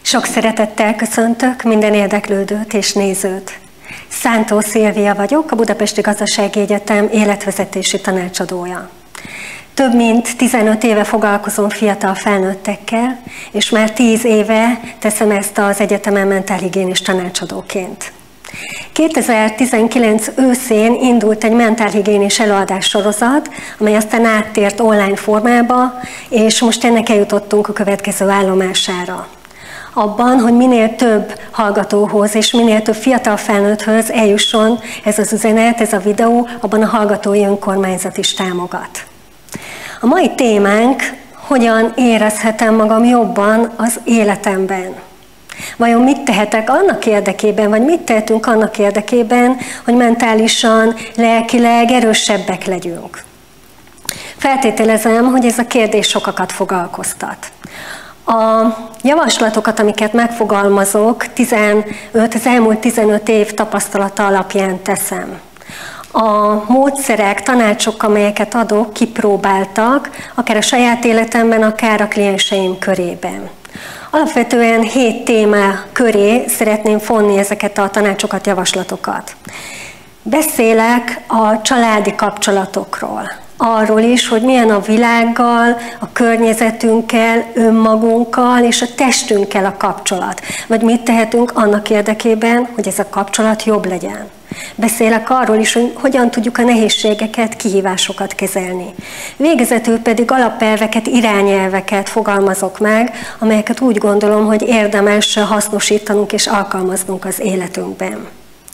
Sok szeretettel köszöntök minden érdeklődőt és nézőt. Szántó Szilvia vagyok, a Budapesti Gazdasági Egyetem életvezetési tanácsadója. Több mint 15 éve foglalkozom fiatal felnőttekkel, és már 10 éve teszem ezt az egyetemen mentálhigiénis tanácsadóként. 2019 őszén indult egy mentálhigiénis előadás sorozat, amely aztán áttért online formába, és most ennek eljutottunk a következő állomására. Abban, hogy minél több hallgatóhoz és minél több fiatal felnőtthöz eljusson ez az üzenet, ez a videó, abban a hallgatói önkormányzat is támogat. A mai témánk, hogyan érezhetem magam jobban az életemben. Vajon mit tehetek annak érdekében, vagy mit tehetünk annak érdekében, hogy mentálisan, lelkileg erősebbek legyünk? Feltételezem, hogy ez a kérdés sokakat foglalkoztat. A javaslatokat, amiket megfogalmazok, az elmúlt 15 év tapasztalata alapján teszem. A módszerek, tanácsok, amelyeket adok, kipróbáltak, akár a saját életemben, akár a klienseim körében. Alapvetően 7 téma köré szeretném fonni ezeket a tanácsokat, javaslatokat. Beszélek a családi kapcsolatokról, arról is, hogy milyen a világgal, a környezetünkkel, önmagunkkal és a testünkkel a kapcsolat. Vagy mit tehetünk annak érdekében, hogy ez a kapcsolat jobb legyen. Beszélek arról is, hogy hogyan tudjuk a nehézségeket, kihívásokat kezelni. Végezetül pedig alapelveket, irányelveket fogalmazok meg, amelyeket úgy gondolom, hogy érdemes hasznosítanunk és alkalmaznunk az életünkben.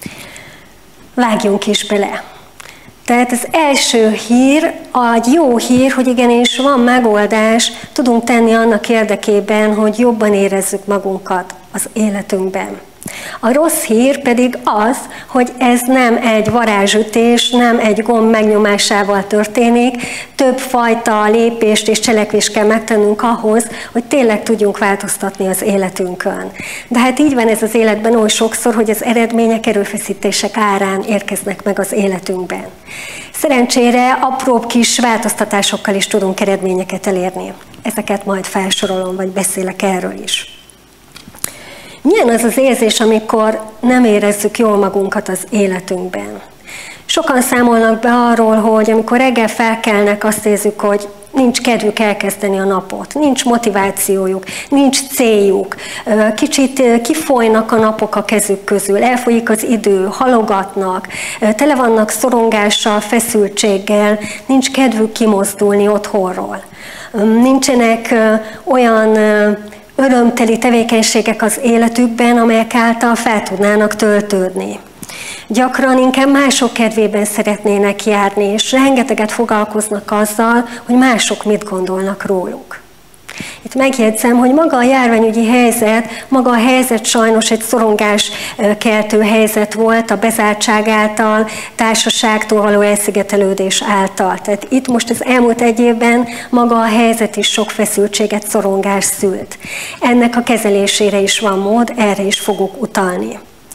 Vágjunk is bele! Tehát az első hír, egy jó hír, hogy igenis van megoldás, tudunk tenni annak érdekében, hogy jobban érezzük magunkat az életünkben. A rossz hír pedig az, hogy ez nem egy varázsütés, nem egy gomb megnyomásával történik, több fajta lépést és cselekvést kell megtennünk ahhoz, hogy tényleg tudjunk változtatni az életünkön. De hát így van ez az életben oly sokszor, hogy az eredmények, erőfeszítések árán érkeznek meg az életünkben. Szerencsére apróbb kis változtatásokkal is tudunk eredményeket elérni. Ezeket majd felsorolom, vagy beszélek erről is. Milyen az az érzés, amikor nem érezzük jól magunkat az életünkben? Sokan számolnak be arról, hogy amikor reggel felkelnek, azt érzik, hogy nincs kedvük elkezdeni a napot, nincs motivációjuk, nincs céljuk, kicsit kifolynak a napok a kezük közül, elfolyik az idő, halogatnak, tele vannak szorongással, feszültséggel, nincs kedvük kimozdulni otthonról. Nincsenek olyan örömteli tevékenységek az életükben, amelyek által fel tudnának töltődni. Gyakran inkább mások kedvében szeretnének járni, és rengeteget foglalkoznak azzal, hogy mások mit gondolnak róluk. Itt megjegyzem, hogy maga a járványügyi helyzet, maga a helyzet sajnos egy szorongáskeltő helyzet volt a bezártság által, társaságtól való elszigetelődés által. Tehát itt most az elmúlt egy évben maga a helyzet is sok feszültséget, szorongást szült. Ennek a kezelésére is van mód, erre is fogok utalni.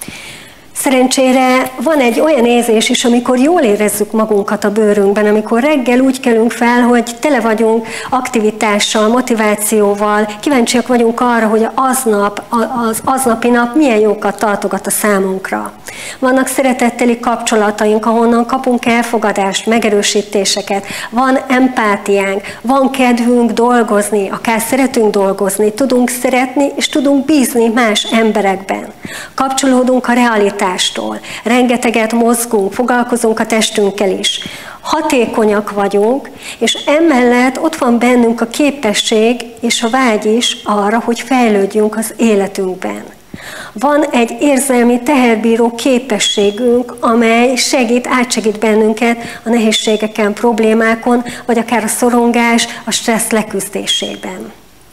Szerencsére van egy olyan érzés is, amikor jól érezzük magunkat a bőrünkben, amikor reggel úgy kelünk fel, hogy tele vagyunk aktivitással, motivációval, kíváncsiak vagyunk arra, hogy az aznapi nap milyen jókat tartogat a számunkra. Vannak szeretetteli kapcsolataink, ahonnan kapunk elfogadást, megerősítéseket, van empátiánk, van kedvünk dolgozni, akár szeretünk dolgozni, tudunk szeretni és tudunk bízni más emberekben. Kapcsolódunk a realitástól, rengeteget mozgunk, foglalkozunk a testünkkel is. Hatékonyak vagyunk, és emellett ott van bennünk a képesség és a vágy is arra, hogy fejlődjünk az életünkben. Van egy érzelmi teherbíró képességünk, amely átsegít bennünket a nehézségeken, problémákon, vagy akár a szorongás, a stressz leküzdésében.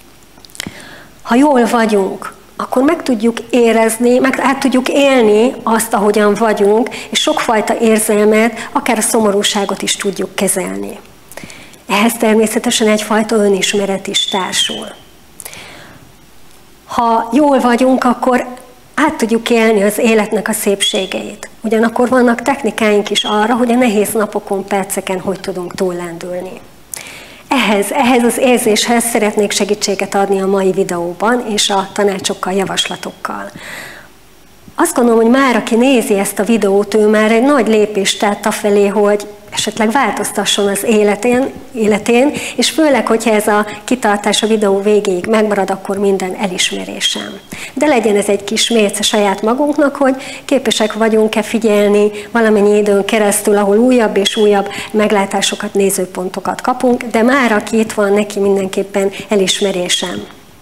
Ha jól vagyunk, akkor meg tudjuk érezni, meg át tudjuk élni azt, ahogyan vagyunk, és sokfajta érzelmet, akár a szomorúságot is tudjuk kezelni. Ehhez természetesen egyfajta önismeret is társul. Ha jól vagyunk, akkor át tudjuk élni az életnek a szépségeit. Ugyanakkor vannak technikáink is arra, hogy a nehéz napokon, perceken hogy tudunk túllendülni. ehhez az érzéshez szeretnék segítséget adni a mai videóban, és a tanácsokkal, javaslatokkal. Azt gondolom, hogy már aki nézi ezt a videót, ő már egy nagy lépést tett afelé, hogy esetleg változtasson az életén, és főleg, hogyha ez a kitartás a videó végéig megmarad, akkor minden elismerésem. De legyen ez egy kis mérce saját magunknak, hogy képesek vagyunk-e figyelni valamennyi időn keresztül, ahol újabb és újabb meglátásokat, nézőpontokat kapunk, de már aki itt van, neki mindenképpen elismerésem.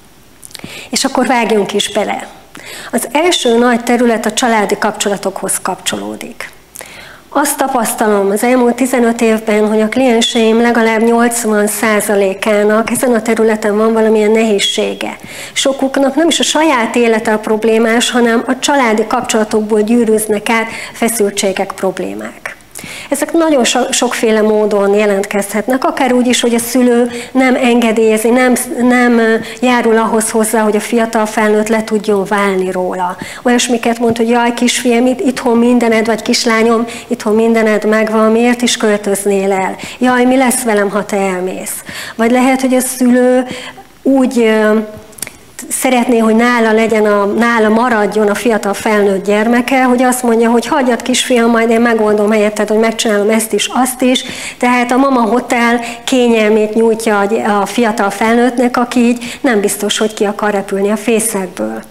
És akkor vágjunk is bele. Az első nagy terület a családi kapcsolatokhoz kapcsolódik. Azt tapasztalom az elmúlt 15 évben, hogy a klienseim legalább 80%-ának ezen a területen van valamilyen nehézsége. Sokuknak nem is a saját élete a problémás, hanem a családi kapcsolatokból gyűrűznek át feszültségek, problémák. Ezek nagyon sokféle módon jelentkezhetnek, akár úgy is, hogy a szülő nem engedélyezi, nem járul ahhoz hozzá, hogy a fiatal felnőtt le tudjon válni róla. Olyasmiket mond, hogy jaj, kisfiam, itthon mindened, vagy kislányom, itthon mindened megvan, miért is költöznél el? Jaj, mi lesz velem, ha te elmész? Vagy lehet, hogy a szülő úgy szeretné, hogy nála maradjon a fiatal felnőtt gyermeke, hogy azt mondja, hogy hagyjad kisfiam, majd én megoldom helyetted, hogy megcsinálom ezt is, azt is. Tehát a mama hotel kényelmét nyújtja a fiatal felnőttnek, aki így nem biztos, hogy ki akar repülni a fészekből.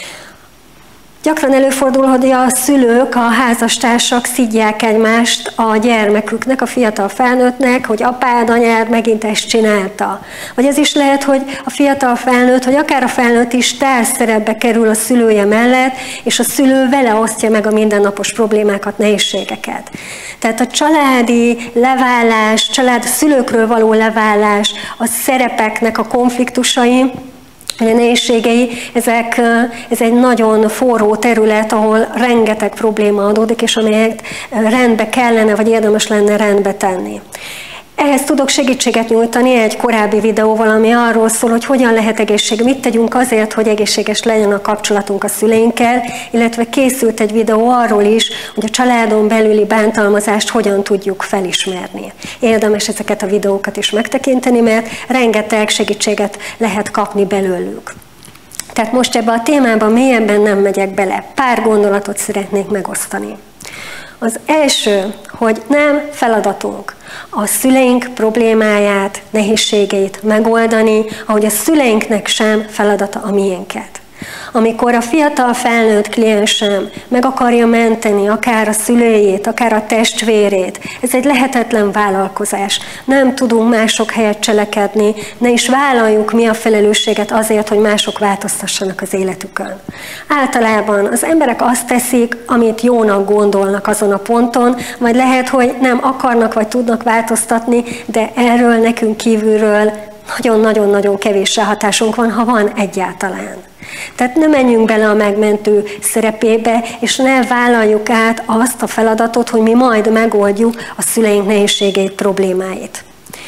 Gyakran előfordul, hogy a szülők, a házastársak szidják egymást a gyermeküknek, a fiatal felnőttnek, hogy apád, anyád megint ezt csinálta. Vagy ez is lehet, hogy a fiatal felnőtt, hogy akár a felnőtt is társszerepbe kerül a szülője mellett, és a szülő vele osztja meg a mindennapos problémákat, nehézségeket. Tehát a családi leválás, szülőkről való leválás, a szerepeknek a konfliktusai, a nehézségei, ez egy nagyon forró terület, ahol rengeteg probléma adódik, és amelyet rendbe kellene, vagy érdemes lenne rendbe tenni. Ehhez tudok segítséget nyújtani egy korábbi videóval, ami arról szól, hogy hogyan lehet mit tegyünk azért, hogy egészséges legyen a kapcsolatunk a szüleinkkel, illetve készült egy videó arról is, hogy a családon belüli bántalmazást hogyan tudjuk felismerni. Érdemes ezeket a videókat is megtekinteni, mert rengeteg segítséget lehet kapni belőlük. Tehát most ebbe a témába mélyebben nem megyek bele. Pár gondolatot szeretnék megosztani. Az első, hogy nem feladatunk a szüleink problémáját, nehézségeit megoldani, ahogy a szüleinknek sem feladata a miénket. Amikor a fiatal felnőtt kliensem meg akarja menteni akár a szülőjét, akár a testvérét, ez egy lehetetlen vállalkozás. Nem tudunk mások helyett cselekedni, ne is vállaljuk mi a felelősséget azért, hogy mások változtassanak az életükön. Általában az emberek azt teszik, amit jónak gondolnak azon a ponton, vagy lehet, hogy nem akarnak vagy tudnak változtatni, de erről nekünk kívülről nagyon-nagyon-nagyon kevés hatásunk van, ha van egyáltalán. Tehát ne menjünk bele a megmentő szerepébe, és ne vállaljuk át azt a feladatot, hogy mi majd megoldjuk a szüleink nehézségeit, problémáit.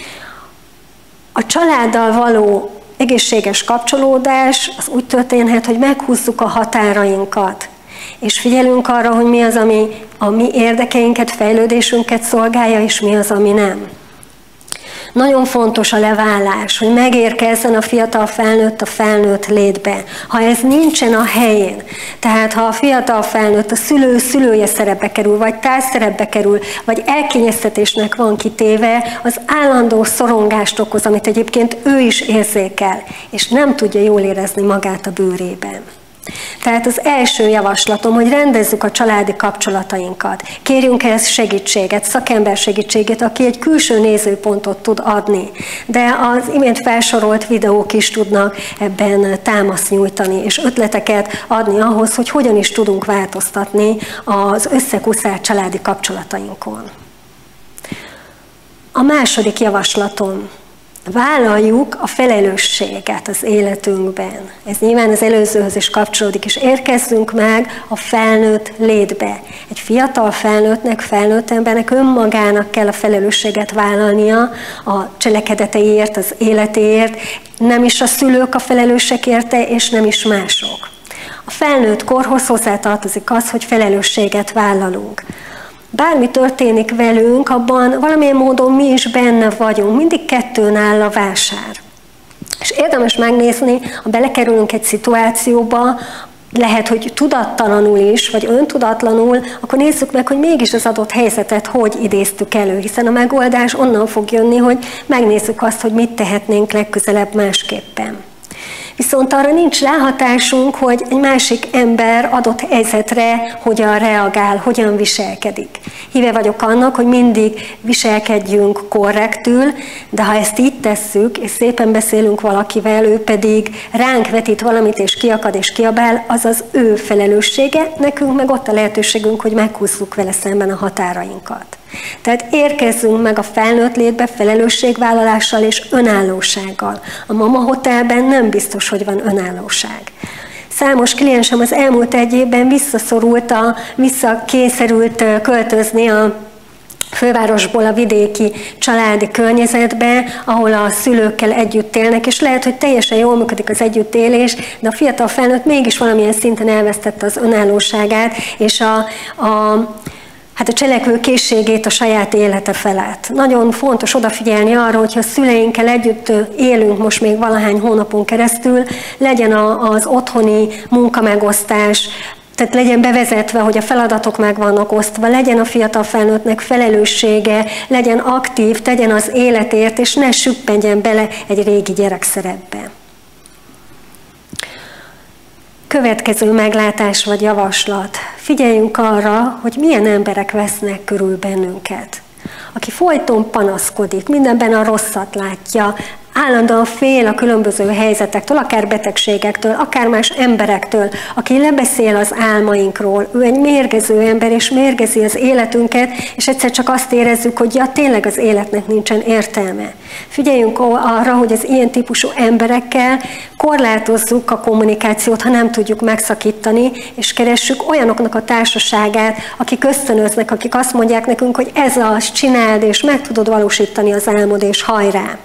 A családdal való egészséges kapcsolódás az úgy történhet, hogy meghúzzuk a határainkat, és figyelünk arra, hogy mi az, ami a mi érdekeinket, fejlődésünket szolgálja, és mi az, ami nem. Nagyon fontos a leválás, hogy megérkezzen a fiatal felnőtt a felnőtt létbe. Ha ez nincsen a helyén, tehát ha a fiatal felnőtt a szülője szerepbe kerül, vagy társszerepbe kerül, vagy elkényeztetésnek van kitéve, az állandó szorongást okoz, amit egyébként ő is érzékel, és nem tudja jól érezni magát a bőrében. Tehát az első javaslatom, hogy rendezzük a családi kapcsolatainkat. Kérjünk ehhez segítséget, szakember segítségét, aki egy külső nézőpontot tud adni. De az imént felsorolt videók is tudnak ebben támaszt nyújtani, és ötleteket adni ahhoz, hogy hogyan is tudunk változtatni az összekuszált családi kapcsolatainkon. A második javaslatom. Vállaljuk a felelősséget az életünkben. Ez nyilván az előzőhöz is kapcsolódik, és érkezzünk meg a felnőtt létbe. Egy fiatal felnőttnek, felnőtt embernek önmagának kell a felelősséget vállalnia a cselekedeteiért, az életéért, nem is a szülők a felelősek érte, és nem is mások. A felnőtt korhoz hozzátartozik az, hogy felelősséget vállalunk. bármi történik velünk, abban valamilyen módon mi is benne vagyunk, mindig kettőn áll a vásár. És érdemes megnézni, ha belekerülünk egy szituációba, lehet, hogy tudattalanul is, vagy öntudatlanul, akkor nézzük meg, hogy mégis az adott helyzetet hogy idéztük elő, hiszen a megoldás onnan fog jönni, hogy megnézzük azt, hogy mit tehetnénk legközelebb másképpen. Viszont arra nincs ráhatásunk, hogy egy másik ember adott helyzetre hogyan reagál, hogyan viselkedik. Híve vagyok annak, hogy mindig viselkedjünk korrektül, de ha ezt így tesszük, és szépen beszélünk valakivel, ő pedig ránk vetít valamit, és kiakad és kiabál, az az ő felelőssége, nekünk meg ott a lehetőségünk, hogy meghúzzuk vele szemben a határainkat. Tehát érkezzünk meg a felnőtt létbe felelősségvállalással és önállósággal. A Mama Hotelben nem biztos, hogy van önállóság. Számos kliensem az elmúlt egy évben visszakényszerült költözni a fővárosból a vidéki családi környezetbe, ahol a szülőkkel együtt élnek, és lehet, hogy teljesen jól működik az együttélés, de a fiatal felnőtt mégis valamilyen szinten elvesztette az önállóságát, és a cselekvő készségét a saját élete felett. Nagyon fontos odafigyelni arra, hogyha a szüleinkkel együtt élünk most még valahány hónapon keresztül, legyen az otthoni munkamegosztás, tehát legyen bevezetve, hogy a feladatok meg vannak osztva, legyen a fiatal felnőttnek felelőssége, legyen aktív, tegyen az életért, és ne süppedjen bele egy régi gyerekszerepbe. Következő meglátás vagy javaslat. Figyeljünk arra, hogy milyen emberek vesznek körül bennünket. Aki folyton panaszkodik, mindenben a rosszat látja, állandóan fél a különböző helyzetektől, akár betegségektől, akár más emberektől, aki lebeszél az álmainkról, ő egy mérgező ember, és mérgezi az életünket, és egyszer csak azt érezzük, hogy ja, tényleg az életnek nincsen értelme. Figyeljünk arra, hogy az ilyen típusú emberekkel korlátozzuk a kommunikációt, ha nem tudjuk megszakítani, és keressük olyanoknak a társaságát, akik ösztönöznek, akik azt mondják nekünk, hogy ez az, csináld, és meg tudod valósítani az álmod, és hajrá!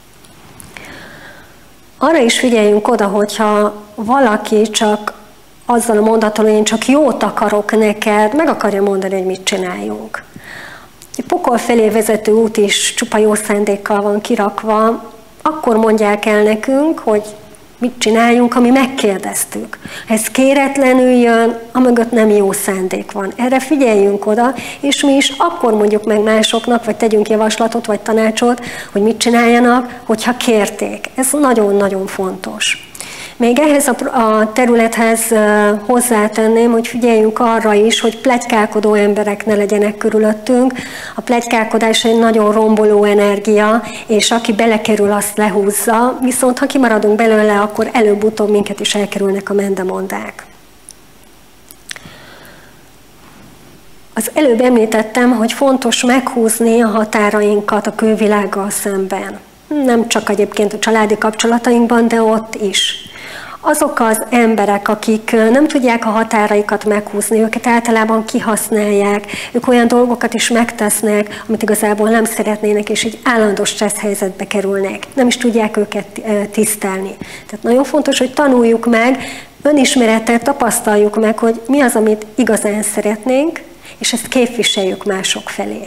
Arra is figyeljünk oda, hogyha valaki csak azzal a mondattal, hogy én csak jót akarok neked, meg akarja mondani, hogy mit csináljunk. Egy pokol felé vezető út is csupa jó szándékkal van kirakva, akkor mondják el nekünk, hogy mit csináljunk, ami megkérdeztük. Ha ez kéretlenül jön, amögött nem jó szándék van. Erre figyeljünk oda, és mi is akkor mondjuk meg másoknak, vagy tegyünk javaslatot, vagy tanácsot, hogy mit csináljanak, hogyha kérték. Ez nagyon-nagyon fontos. Még ehhez a területhez hozzátenném, hogy figyeljünk arra is, hogy pletykálkodó emberek ne legyenek körülöttünk. A pletykálkodás egy nagyon romboló energia, és aki belekerül, azt lehúzza, viszont ha kimaradunk belőle, akkor előbb-utóbb minket is elkerülnek a mendemondák. Az előbb említettem, hogy fontos meghúzni a határainkat a külvilággal szemben. Nem csak egyébként a családi kapcsolatainkban, de ott is. Azok az emberek, akik nem tudják a határaikat meghúzni, őket általában kihasználják, ők olyan dolgokat is megtesznek, amit igazából nem szeretnének, és így állandó stressz helyzetbe kerülnek. Nem is tudják őket tisztelni. Tehát nagyon fontos, hogy tanuljuk meg, önismerettel tapasztaljuk meg, hogy mi az, amit igazán szeretnénk, és ezt képviseljük mások felé.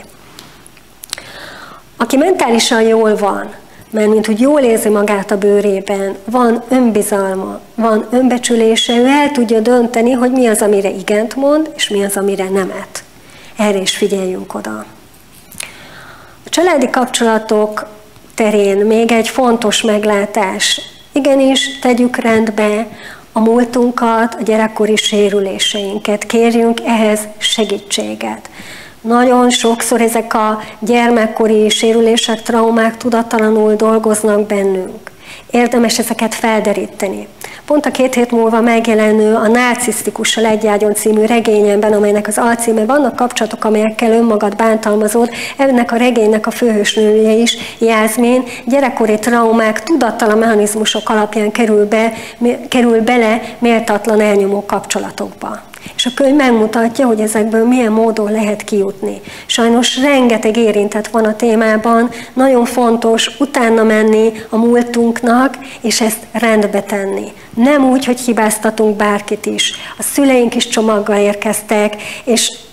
Aki mentálisan jól van, mert mint hogy jól érzi magát a bőrében, van önbizalma, van önbecsülése, ő el tudja dönteni, hogy mi az, amire igent mond, és mi az, amire nemet. Erre is figyeljünk oda. A családi kapcsolatok terén még egy fontos meglátás. Igenis, tegyük rendbe a múltunkat, a gyerekkori sérüléseinket, kérjünk ehhez segítséget. Nagyon sokszor ezek a gyermekkori sérülések, traumák tudattalanul dolgoznak bennünk. Érdemes ezeket felderíteni. Pont a 2 hét múlva megjelenő a Narcisztikussal egy ágyon című regényemben, amelynek az alcíme vannak kapcsolatok, amelyekkel önmagad bántalmazod, ennek a regénynek a főhősnője is, Jászmin, gyerekkori traumák tudattalan mechanizmusok alapján kerül bele méltatlan elnyomó kapcsolatokba. És a könyv megmutatja, hogy ezekből milyen módon lehet kijutni. Sajnos rengeteg érintett van a témában, nagyon fontos utána menni a múltunknak, és ezt rendbe tenni. Nem úgy, hogy hibáztatunk bárkit is. A szüleink is csomaggal érkeztek, és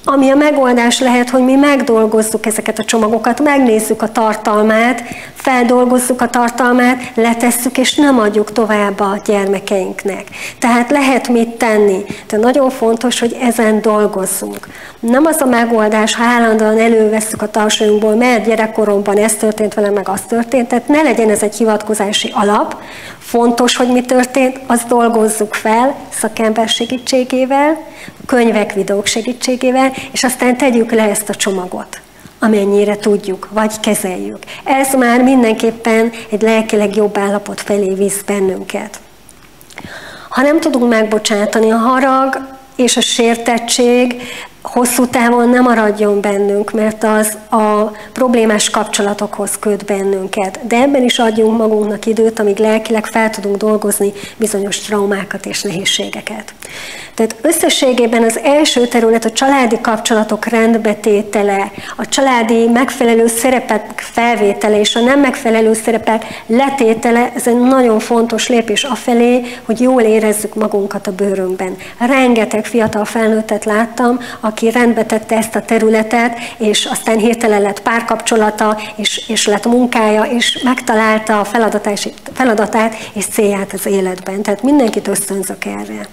ami a megoldás lehet, hogy mi megdolgozzuk ezeket a csomagokat, megnézzük a tartalmát, feldolgozzuk a tartalmát, letesszük, és nem adjuk tovább a gyermekeinknek. Tehát lehet mit tenni. De nagyon fontos, hogy ezen dolgozzunk. Nem az a megoldás, ha állandóan elővesszük a tartsajunkból, mert gyerekkoromban ez történt velem, meg az történt, tehát ne legyen ez egy hivatkozási alap. Fontos, hogy mi történt, azt dolgozzuk fel szakember segítségével, könyvek, videók segítségével, és aztán tegyük le ezt a csomagot, amennyire tudjuk, vagy kezeljük. Ez már mindenképpen egy lelkileg jobb állapot felé visz bennünket. Ha nem tudunk megbocsátani, a harag és a sértettség hosszú távon nem maradjon bennünk, mert az a problémás kapcsolatokhoz köt bennünket. De ebben is adjunk magunknak időt, amíg lelkileg fel tudunk dolgozni bizonyos traumákat és nehézségeket. Tehát összességében az első terület a családi kapcsolatok rendbetétele, a családi megfelelő szerepek felvétele és a nem megfelelő szerepek letétele, ez egy nagyon fontos lépés afelé, hogy jól érezzük magunkat a bőrünkben. Rengeteg fiatal felnőttet láttam, aki rendbe tette ezt a területet, és aztán hirtelen lett párkapcsolata, és lett munkája, és megtalálta a feladatát és célját az életben. Tehát mindenkit ösztönzök erre.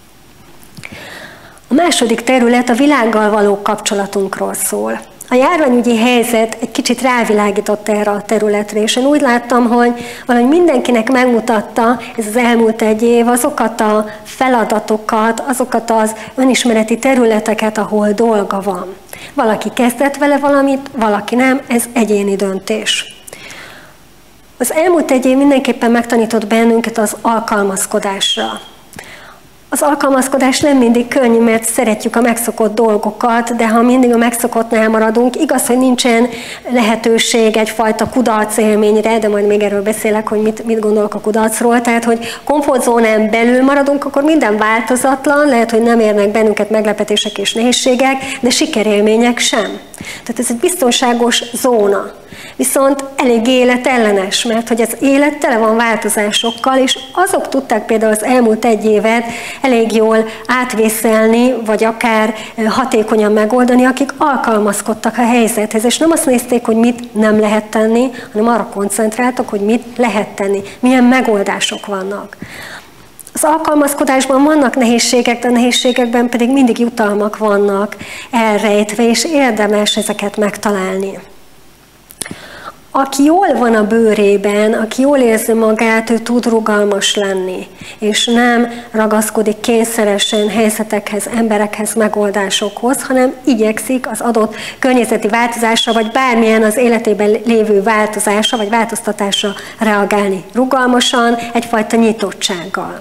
A második terület a világgal való kapcsolatunkról szól. A járványügyi helyzet egy kicsit rávilágított erre a területre, és én úgy láttam, hogy valahogy mindenkinek megmutatta ez az elmúlt egy év azokat a feladatokat, azokat az önismereti területeket, ahol dolga van. Valaki kezdett vele valamit, valaki nem, ez egyéni döntés. Az elmúlt egy év mindenképpen megtanított bennünket az alkalmazkodásra. Az alkalmazkodás nem mindig könnyű, mert szeretjük a megszokott dolgokat, de ha mindig a megszokottnál maradunk, igaz, hogy nincsen lehetőség egyfajta kudarc élményre, de majd még erről beszélek, hogy mit gondolok a kudarcról, tehát hogy komfortzónán belül maradunk, akkor minden változatlan, lehet, hogy nem érnek bennünket meglepetések és nehézségek, de sikerélmények sem. Tehát ez egy biztonságos zóna. Viszont elég életellenes, mert hogy az élet tele van változásokkal, és azok tudták például az elmúlt egy évet elég jól átvészelni, vagy akár hatékonyan megoldani, akik alkalmazkodtak a helyzethez, és nem azt nézték, hogy mit nem lehet tenni, hanem arra koncentráltak, hogy mit lehet tenni, milyen megoldások vannak. Az alkalmazkodásban vannak nehézségek, de a nehézségekben pedig mindig jutalmak vannak elrejtve, és érdemes ezeket megtalálni. Aki jól van a bőrében, aki jól érzi magát, ő tud rugalmas lenni, és nem ragaszkodik kényszeresen helyzetekhez, emberekhez, megoldásokhoz, hanem igyekszik az adott környezeti változásra, vagy bármilyen az életében lévő változásra, vagy változtatásra reagálni rugalmasan, egyfajta nyitottsággal.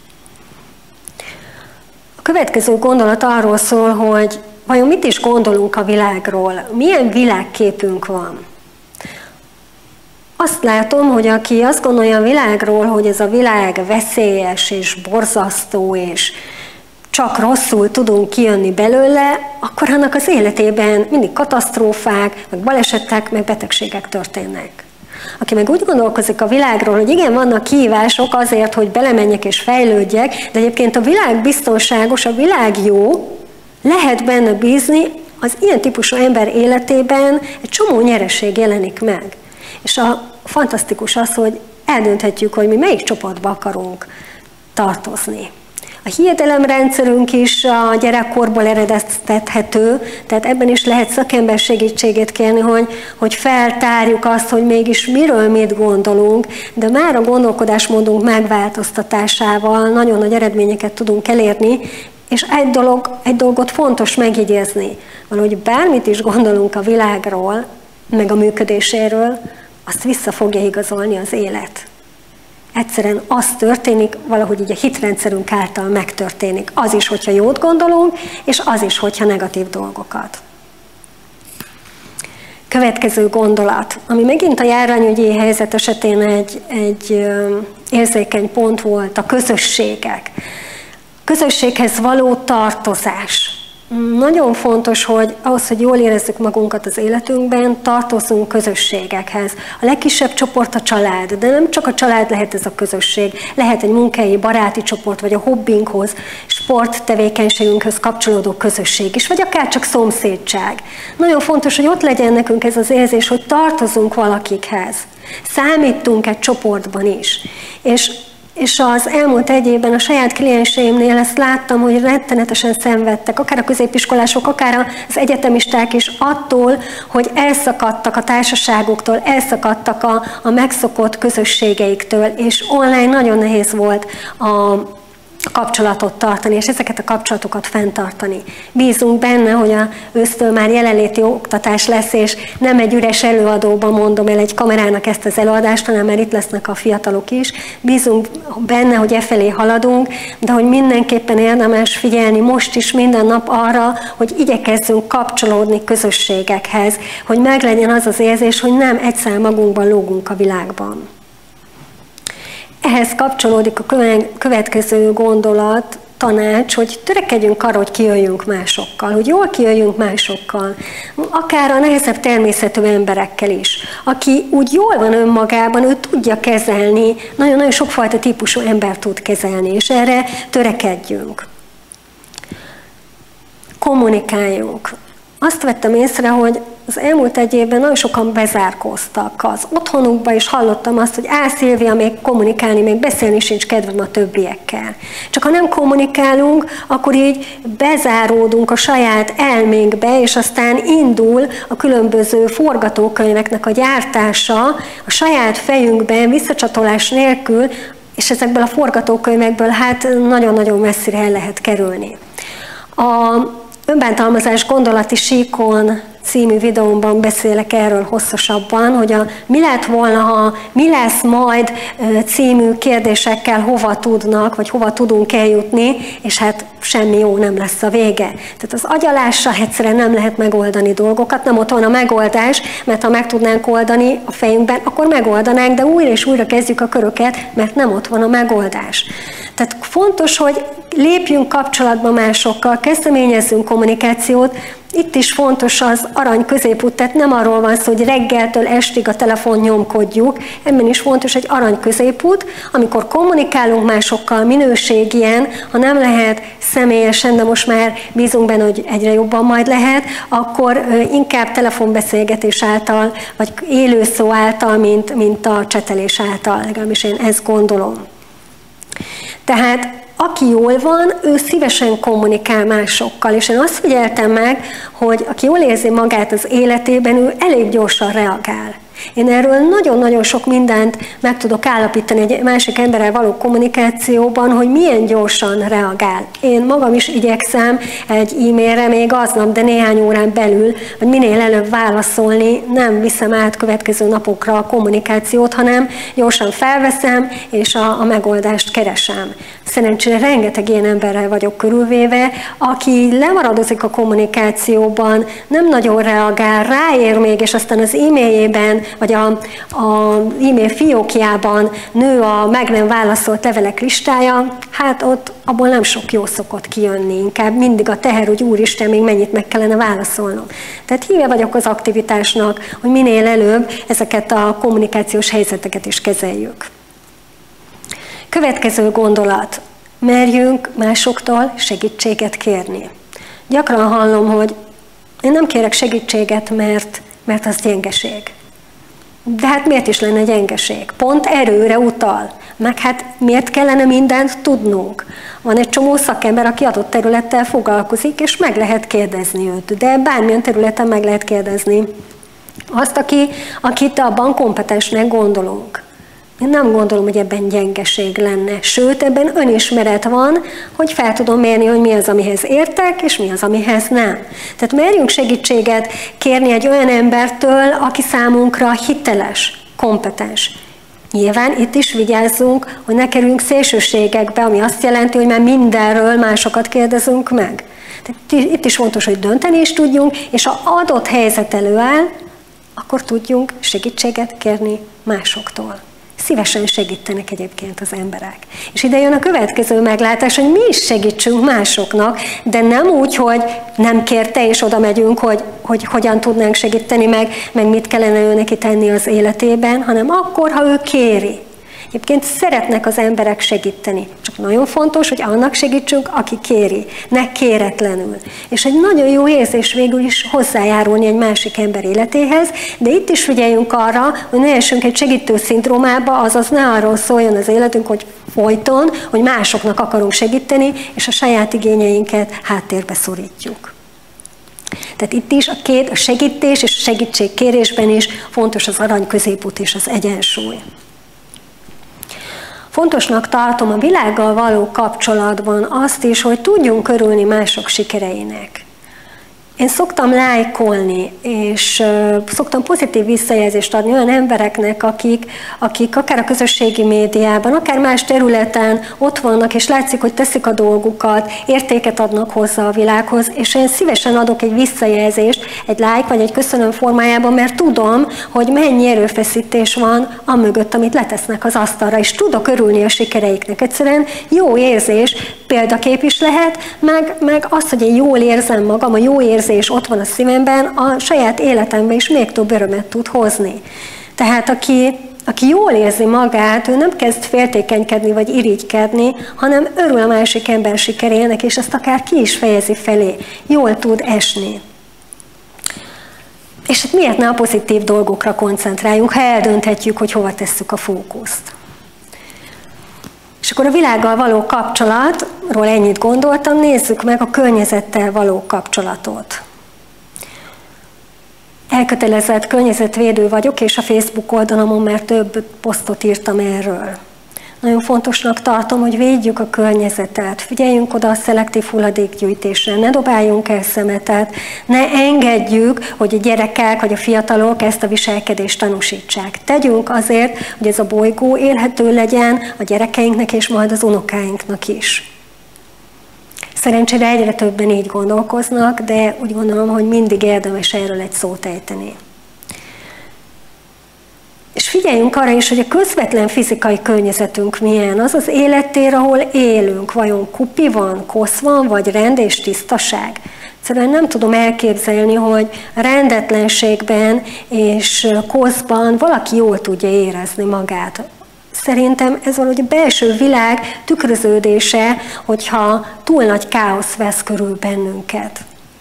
A következő gondolat arról szól, hogy vajon mit is gondolunk a világról, milyen világképünk van. Azt látom, hogy aki azt gondolja a világról, hogy ez a világ veszélyes és borzasztó, és csak rosszul tudunk kijönni belőle, akkor annak az életében mindig katasztrófák, meg balesetek, meg betegségek történnek. Aki meg úgy gondolkozik a világról, hogy igen, vannak kihívások azért, hogy belemenjek és fejlődjek, de egyébként a világ biztonságos, a világ jó, lehet benne bízni, az ilyen típusú ember életében egy csomó nyereség jelenik meg. És a fantasztikus az, hogy eldönthetjük, hogy mi melyik csoportba akarunk tartozni. A hiedelemrendszerünk is a gyerekkorból eredeztethető, tehát ebben is lehet szakember segítségét kérni, hogy feltárjuk azt, hogy mégis miről mit gondolunk, de már a gondolkodásmódunk megváltoztatásával nagyon nagy eredményeket tudunk elérni, és egy dolgot fontos megjegyezni, valahogy bármit is gondolunk a világról, meg a működéséről, azt vissza fogja igazolni az élet. Egyszerűen az történik, valahogy így a hitrendszerünk által megtörténik. Az is, hogyha jót gondolunk, és az is, hogyha negatív dolgokat. Következő gondolat, ami megint a járványügyi helyzet esetén egy érzékeny pont volt, a közösségek. Közösséghez való tartozás. nagyon fontos, hogy ahhoz, hogy jól érezzük magunkat az életünkben, tartozunk közösségekhez. A legkisebb csoport a család, de nem csak a család lehet ez a közösség. Lehet egy munkahelyi, baráti csoport, vagy a hobbinkhoz, sporttevékenységünkhöz kapcsolódó közösség is, vagy akár csak szomszédság. Nagyon fontos, hogy ott legyen nekünk ez az érzés, hogy tartozunk valakikhez. Számítunk egy csoportban is. És az elmúlt egy évben a saját klienseimnél ezt láttam, hogy rettenetesen szenvedtek, akár a középiskolások, akár az egyetemisták is attól, hogy elszakadtak a társaságuktól, elszakadtak a megszokott közösségeiktől, és online nagyon nehéz volt a kapcsolatot tartani, és ezeket a kapcsolatokat fenntartani. Bízunk benne, hogy ősztől már jelenléti oktatás lesz, és nem egy üres előadóban mondom el egy kamerának ezt az előadást, hanem már itt lesznek a fiatalok is. Bízunk benne, hogy efelé haladunk, de hogy mindenképpen érdemes figyelni most is minden nap arra, hogy igyekezzünk kapcsolódni közösségekhez, hogy meglegyen az az érzés, hogy nem egyszer magunkban lógunk a világban. Ehhez kapcsolódik a következő gondolat, tanács, hogy törekedjünk arra, hogy kijöjjünk másokkal, hogy jól kijöjjünk másokkal, akár a nehezebb természetű emberekkel is. Aki úgy jól van önmagában, ő tudja kezelni, nagyon-nagyon sokfajta típusú embert tud kezelni, és erre törekedjünk. Kommunikáljunk. Azt vettem észre, hogy az elmúlt egy évben nagyon sokan bezárkóztak az otthonukba, és hallottam azt, hogy Szilvia, még kommunikálni, még beszélni sincs kedvem a többiekkel. Csak ha nem kommunikálunk, akkor így bezáródunk a saját elménkbe, és aztán indul a különböző forgatókönyveknek a gyártása a saját fejünkben, visszacsatolás nélkül, és ezekből a forgatókönyvekből hát nagyon-nagyon messzire el lehet kerülni. A Önbántalmazás gondolati síkon című videómban beszélek erről hosszasabban, hogy mi lett volna, ha mi lesz majd című kérdésekkel hova tudnak, vagy hova tudunk eljutni, és hát semmi jó nem lesz a vége. Tehát az agyalással egyszerűen nem lehet megoldani dolgokat, nem ott van a megoldás, mert ha meg tudnánk oldani a fejünkben, akkor megoldanánk, de újra és újra kezdjük a köröket, mert nem ott van a megoldás. Tehát fontos, hogy lépjünk kapcsolatba másokkal, kezdeményezzünk kommunikációt. Itt is fontos az arany középút, tehát nem arról van szó, hogy reggeltől estig a telefon nyomkodjuk, ebben is fontos egy arany középút, amikor kommunikálunk másokkal minőségien, ha nem lehet személyesen, de most már bízunk benne, hogy egyre jobban majd lehet, akkor inkább telefonbeszélgetés által, vagy élőszó által, mint a csetelés által, legalábbis én ezt gondolom. Tehát aki jól van, ő szívesen kommunikál másokkal, és én azt figyeltem meg, hogy aki jól érzi magát az életében, ő elég gyorsan reagál. Én erről nagyon-nagyon sok mindent meg tudok állapítani egy másik emberrel való kommunikációban, hogy milyen gyorsan reagál. Én magam is igyekszem egy e-mailre még aznap, de néhány órán belül, hogy minél előbb válaszolni, nem viszem át következő napokra a kommunikációt, hanem gyorsan felveszem, és a megoldást keresem. Szerencsére rengeteg ilyen emberrel vagyok körülvéve, aki lemaradozik a kommunikációban, nem nagyon reagál, ráér még, és aztán az e-mailjében, vagy az e-mail fiókjában nő a meg nem válaszolt levelek listája, hát ott abból nem sok jó szokott kijönni, inkább mindig a teher, hogy úristen, még mennyit meg kellene válaszolnom. Tehát híve vagyok az aktivitásnak, hogy minél előbb ezeket a kommunikációs helyzeteket is kezeljük. Következő gondolat. Merjünk másoktól segítséget kérni. Gyakran hallom, hogy én nem kérek segítséget, mert az gyengeség. De hát miért is lenne gyengeség? Pont erőre utal. Meg hát miért kellene mindent tudnunk? Van egy csomó szakember, aki adott területtel foglalkozik, és meg lehet kérdezni őt. De bármilyen területen meg lehet kérdezni azt, akit abban kompetensnek gondolunk. Én nem gondolom, hogy ebben gyengeség lenne. Sőt, ebben önismeret van, hogy fel tudom mérni, hogy mi az, amihez értek, és mi az, amihez nem. Tehát merjünk segítséget kérni egy olyan embertől, aki számunkra hiteles, kompetens. Nyilván itt is vigyázzunk, hogy ne kerüljünk szélsőségekbe, ami azt jelenti, hogy már mindenről másokat kérdezünk meg. Tehát itt is fontos, hogy dönteni is tudjunk, és ha adott helyzet előáll, akkor tudjunk segítséget kérni másoktól. Szívesen segítenek egyébként az emberek. És ide jön a következő meglátás, hogy mi is segítsünk másoknak, de nem úgy, hogy nem kérte, és oda megyünk, hogy hogyan tudnánk segíteni, meg mit kellene ő neki tenni az életében, hanem akkor, ha ő kéri. Egyébként szeretnek az emberek segíteni, csak nagyon fontos, hogy annak segítsünk, aki kéri, ne kéretlenül. És egy nagyon jó érzés végül is hozzájárulni egy másik ember életéhez, de itt is figyeljünk arra, hogy ne essünk egy segítő szindrómába, azaz ne arról szóljon az életünk, hogy folyton, hogy másoknak akarunk segíteni, és a saját igényeinket háttérbe szorítjuk. Tehát itt is a segítés és a segítségkérésben is fontos az arany középút és az egyensúly. Fontosnak tartom a világgal való kapcsolatban azt is, hogy tudjunk örülni mások sikereinek. Én szoktam lájkolni, és szoktam pozitív visszajelzést adni olyan embereknek, akik akár a közösségi médiában, akár más területen ott vannak, és látszik, hogy teszik a dolgukat, értéket adnak hozzá a világhoz, és én szívesen adok egy visszajelzést, egy like vagy egy köszönöm formájában, mert tudom, hogy mennyi erőfeszítés van amögött, amit letesznek az asztalra, és tudok örülni a sikereiknek. Egyszerűen jó érzés, példakép is lehet, meg az, hogy én jól érzem magam, a jó érzés ott van a szívemben, a saját életemben is még több örömet tud hozni. Tehát aki jól érzi magát, ő nem kezd féltékenykedni vagy irigykedni, hanem örül a másik ember sikerének, és ezt akár ki is fejezi felé. Jól tud esni. És hát miért ne a pozitív dolgokra koncentráljunk, ha eldönthetjük, hogy hova tesszük a fókuszt. És akkor a világgal való kapcsolatról ennyit gondoltam, nézzük meg a környezettel való kapcsolatot. Elkötelezett környezetvédő vagyok, és a Facebook oldalamon már több posztot írtam erről. Nagyon fontosnak tartom, hogy védjük a környezetet, figyeljünk oda a szelektív hulladékgyűjtésre, ne dobáljunk el szemetet, ne engedjük, hogy a gyerekek vagy a fiatalok ezt a viselkedést tanúsítsák. Tegyünk azért, hogy ez a bolygó élhető legyen a gyerekeinknek és majd az unokáinknak is. Szerencsére egyre többen így gondolkoznak, de úgy gondolom, hogy mindig érdemes erről egy szót ejteni. És figyeljünk arra is, hogy a közvetlen fizikai környezetünk milyen, az az élettér, ahol élünk. Vajon kupi van, kosz van, vagy rend és tisztaság? Egyszerűen nem tudom elképzelni, hogy rendetlenségben és koszban valaki jól tudja érezni magát. Szerintem ez valahogy a belső világ tükröződése, hogyha túl nagy káosz vesz körül bennünket.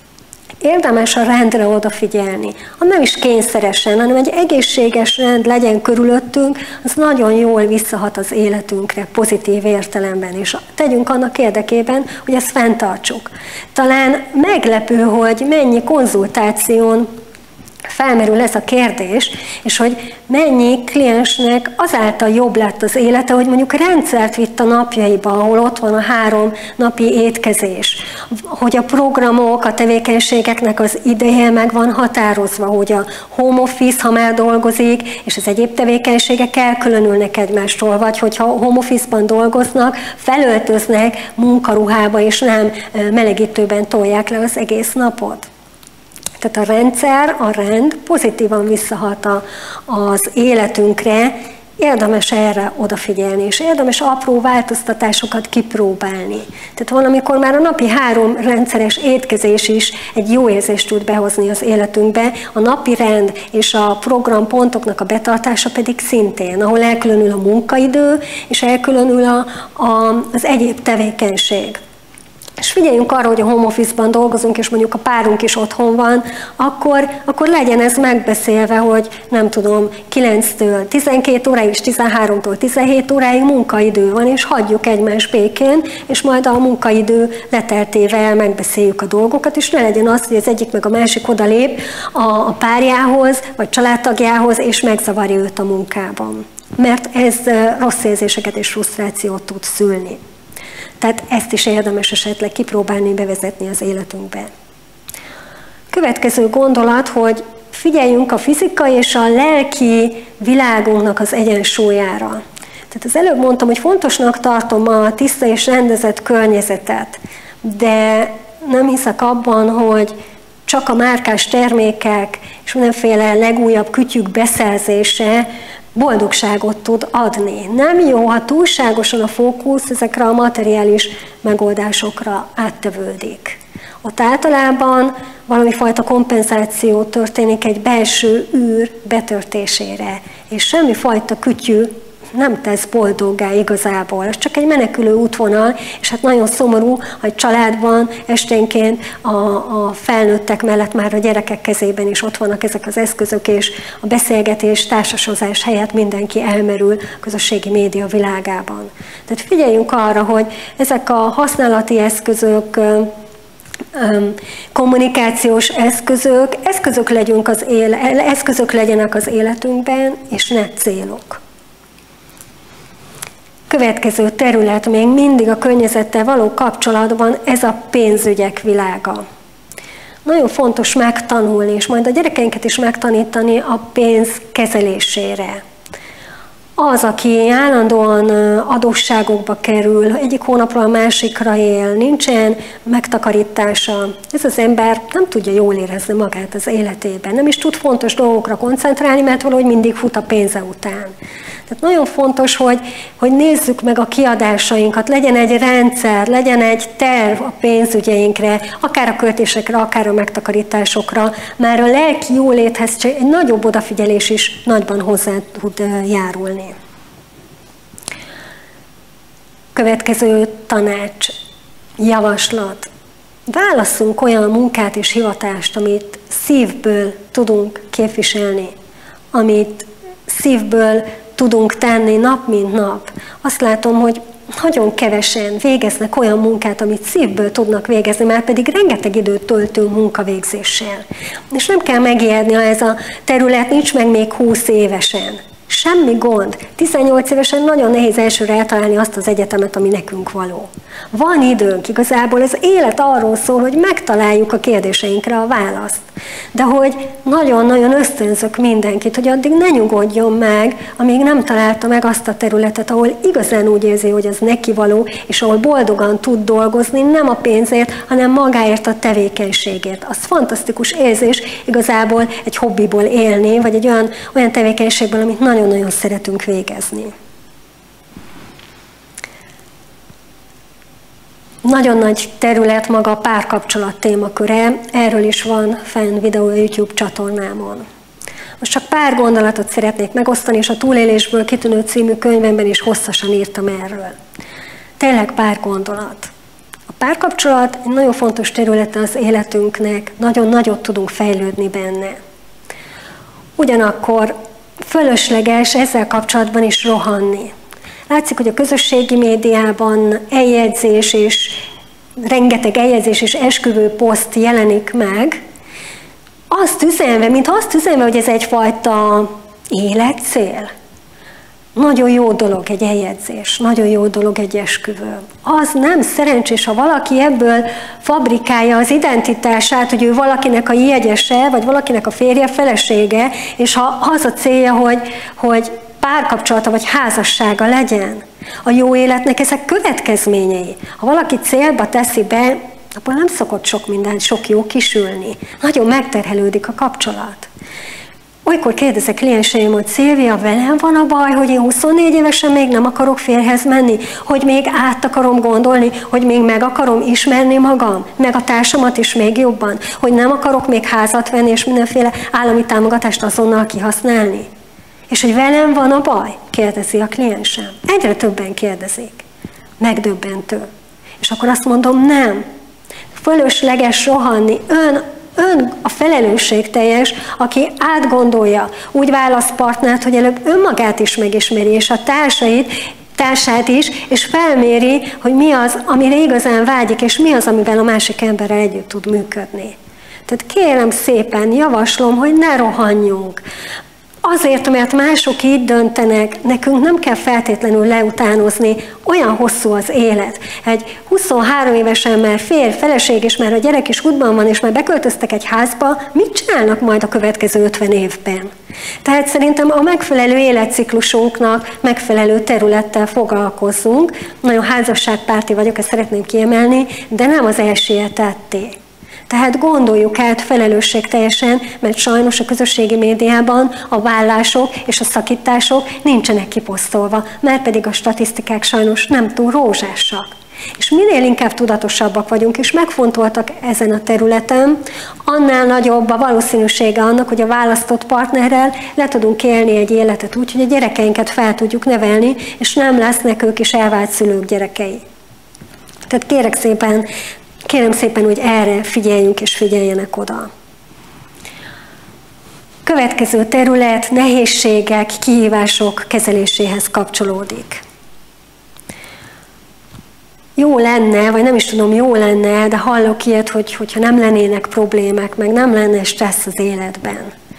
Érdemes a rendre odafigyelni, ha nem is kényszeresen, hanem egy egészséges rend legyen körülöttünk, az nagyon jól visszahat az életünkre, pozitív értelemben, és tegyünk annak érdekében, hogy ezt fenntartsuk. Talán meglepő, hogy mennyi konzultáción felmerül ez a kérdés, és hogy mennyi kliensnek azáltal jobb lett az élete, hogy mondjuk rendszert vitt a napjaiba, ahol ott van a 3 napi étkezés, hogy a programok, a tevékenységeknek az ideje meg van határozva, hogy a home office, ha már dolgozik, és az egyéb tevékenységek elkülönülnek egymástól, vagy hogyha home office-ban dolgoznak, felöltöznek munkaruhába, és nem melegítőben tolják le az egész napot. Tehát a rendszer, a rend pozitívan visszahat az életünkre, érdemes erre odafigyelni, és érdemes apró változtatásokat kipróbálni. Tehát valamikor már a napi 3 rendszeres étkezés is egy jó érzést tud behozni az életünkbe, a napi rend és a programpontoknak a betartása pedig szintén, ahol elkülönül a munkaidő, és elkülönül az egyéb tevékenység. És figyeljünk arra, hogy a home office-ban dolgozunk, és mondjuk a párunk is otthon van, akkor legyen ez megbeszélve, hogy nem tudom, 9-től 12 óráig és 13-tól 17 óráig munkaidő van, és hagyjuk egymás békén, és majd a munkaidő leteltével megbeszéljük a dolgokat, és ne legyen az, hogy az egyik meg a másik odalép a párjához, vagy családtagjához, és megzavarja őt a munkában. Mert ez rossz érzéseket és frusztrációt tud szülni. Tehát ezt is érdemes esetleg kipróbálni, bevezetni az életünkbe. Következő gondolat, hogy figyeljünk a fizikai és a lelki világunknak az egyensúlyára. Tehát az előbb mondtam, hogy fontosnak tartom a tiszta és rendezett környezetet, de nem hiszek abban, hogy csak a márkás termékek és mindenféle legújabb kütyük beszerzése boldogságot tud adni. Nem jó, ha túlságosan a fókusz ezekre a materiális megoldásokra áttevődik. Ott általában valami fajta kompenzáció történik egy belső űr betörtésére, és semmi fajta kütyű nem tesz boldoggá igazából. Ez csak egy menekülő útvonal, és hát nagyon szomorú, hogy családban esténként a felnőttek mellett már a gyerekek kezében is ott vannak ezek az eszközök, és a beszélgetés, társasozás helyett mindenki elmerül a közösségi média világában. Tehát figyeljünk arra, hogy ezek a használati eszközök, kommunikációs eszközök legyenek az életünkben, és ne célok. Következő terület még mindig a környezettel való kapcsolatban, ez a pénzügyek világa. Nagyon fontos megtanulni, és majd a gyerekeinket is megtanítani a pénz kezelésére. Az, aki állandóan adósságokba kerül, egyik hónapról a másikra él, nincsen megtakarítása, ez az ember nem tudja jól érezni magát az életében, nem is tud fontos dolgokra koncentrálni, mert valahogy mindig fut a pénze után. Tehát nagyon fontos, hogy nézzük meg a kiadásainkat, legyen egy rendszer, legyen egy terv a pénzügyeinkre, akár a költésekre, akár a megtakarításokra, már a lelki jóléthez csak egy nagyobb odafigyelés is nagyban hozzá tud járulni. Következő tanács, javaslat. Válasszunk olyan munkát és hivatást, amit szívből tudunk képviselni, amit szívből tudunk tenni nap mint nap. Azt látom, hogy nagyon kevesen végeznek olyan munkát, amit szívből tudnak végezni, már pedig rengeteg időt töltünk munkavégzéssel. És nem kell megijedni, ha ez a terület nincs meg még 20 évesen. Semmi gond. 18 évesen nagyon nehéz elsőre eltalálni azt az egyetemet, ami nekünk való. Van időnk, igazából az élet arról szól, hogy megtaláljuk a kérdéseinkre a választ. De hogy nagyon-nagyon ösztönzök mindenkit, hogy addig ne nyugodjon meg, amíg nem találta meg azt a területet, ahol igazán úgy érzi, hogy az neki való, és ahol boldogan tud dolgozni, nem a pénzért, hanem magáért a tevékenységért. Az fantasztikus érzés igazából egy hobbiból élni, vagy egy olyan tevékenységből, amit nagyon-nagyon szeretünk végezni. Nagyon nagy terület maga a párkapcsolat témaköre, erről is van fenn videó a YouTube csatornámon. Most csak pár gondolatot szeretnék megosztani, és a Túlélésből kitűnő című könyvemben is hosszasan írtam erről. Tényleg pár gondolat. A párkapcsolat egy nagyon fontos területe az életünknek, nagyon nagyot tudunk fejlődni benne. Ugyanakkor fölösleges ezzel kapcsolatban is rohanni. Látszik, hogy a közösségi médiában rengeteg eljegyzés és esküvő poszt jelenik meg, azt üzenve, hogy ez egyfajta életcél. Nagyon jó dolog egy eljegyzés, nagyon jó dolog egy esküvő. Az nem szerencsés, ha valaki ebből fabrikálja az identitását, hogy ő valakinek a jegyese, vagy valakinek a férje, felesége, és ha az a célja, hogy párkapcsolata vagy házassága legyen. A jó életnek ezek következményei. Ha valaki célba teszi be, abból nem szokott sok jó kisülni. Nagyon megterhelődik a kapcsolat. Olykor kérdezek klienseim, hogy Szilvia, velem van a baj, hogy én 24 évesen még nem akarok férjhez menni, hogy még át akarom gondolni, hogy még meg akarom ismerni magam, meg a társamat is még jobban, hogy nem akarok még házat venni, és mindenféle állami támogatást azonnal kihasználni. És hogy velem van a baj? Kérdezi a kliensem. Egyre többen kérdezik. Megdöbbentő. És akkor azt mondom, nem. Fölösleges rohanni. Ön a felelősségteljes, aki átgondolja, úgy választ partnert, hogy előbb önmagát is megismeri, és a társát is, és felméri, hogy mi az, amire igazán vágyik, és mi az, amivel a másik emberrel együtt tud működni. Tehát kérem szépen, javaslom, hogy ne rohanjunk. Azért, mert mások így döntenek, nekünk nem kell feltétlenül leutánozni, olyan hosszú az élet. Egy 23 évesen már férj, feleség, és már a gyerek is útban van, és már beköltöztek egy házba, mit csinálnak majd a következő 50 évben? Tehát szerintem a megfelelő életciklusunknak megfelelő területtel foglalkozzunk. Nagyon házasságpárti vagyok, ezt szeretném kiemelni, de nem az elsietetté. Tehát gondoljuk át felelősségteljesen, mert sajnos a közösségi médiában a vállások és a szakítások nincsenek kiposztolva, mert pedig a statisztikák sajnos nem túl rózsásak. És minél inkább tudatosabbak vagyunk és megfontoltak ezen a területen, annál nagyobb a valószínűsége annak, hogy a választott partnerrel le tudunk élni egy életet úgy, hogy a gyerekeinket fel tudjuk nevelni, és nem lesznek ők is elvált szülők gyerekei. Tehát kérem szépen, hogy erre figyeljünk és figyeljenek oda. Következő terület nehézségek, kihívások kezeléséhez kapcsolódik. Jó lenne, vagy nem is tudom, jó lenne, de hallok ilyet, hogyha nem lennének problémák, meg nem lenne stressz az életben.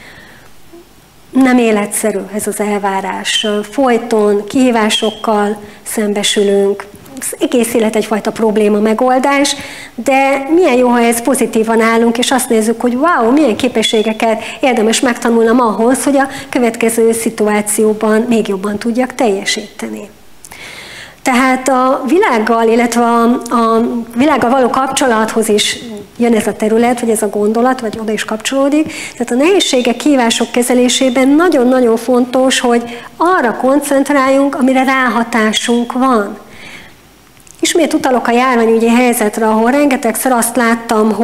Nem életszerű ez az elvárás. Folyton kihívásokkal szembesülünk. Az egész élet egyfajta probléma megoldás, de milyen jó, ha ez pozitívan állunk, és azt nézzük, hogy wow, milyen képességeket érdemes megtanulnom ahhoz, hogy a következő szituációban még jobban tudjak teljesíteni. Tehát a világgal, illetve a világgal való kapcsolathoz is jön ez a terület, vagy ez a gondolat, vagy oda is kapcsolódik. Tehát a nehézségek, kihívások kezelésében nagyon-nagyon fontos, hogy arra koncentráljunk, amire ráhatásunk van. Ismét utalok a járványügyi helyzetre, ahol rengetegszer azt láttam,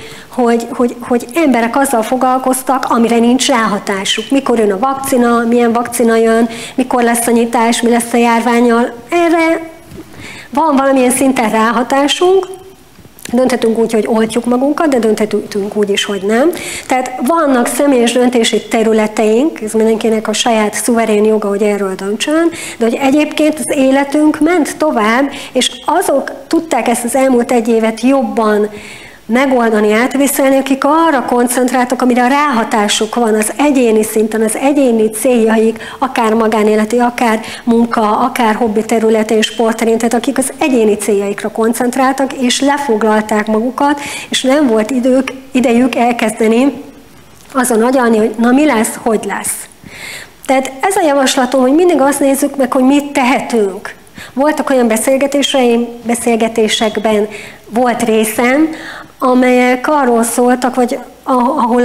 hogy emberek azzal foglalkoztak, amire nincs ráhatásuk. Mikor jön a vakcina, milyen vakcina jön, mikor lesz a nyitás, mi lesz a járvánnyal. Erre van valamilyen szinten ráhatásunk, dönthetünk úgy, hogy oltjuk magunkat, de dönthetünk úgy is, hogy nem. Tehát vannak személyes döntési területeink, ez mindenkinek a saját szuverén joga, hogy erről döntsön, de hogy egyébként az életünk ment tovább, és azok tudták ezt az elmúlt egy évet jobban megoldani, átvészelni, akik arra koncentráltak, amire a ráhatásuk van az egyéni szinten, az egyéni céljaik, akár magánéleti, akár munka, akár hobbi területe és sportterén, tehát akik az egyéni céljaikra koncentráltak, és lefoglalták magukat, és nem volt idejük elkezdeni azon agyalni, hogy na mi lesz, hogy lesz. Tehát ez a javaslatom, hogy mindig azt nézzük meg, hogy mit tehetünk. Voltak olyan beszélgetésekben volt részem, amelyek arról szóltak, vagy ahol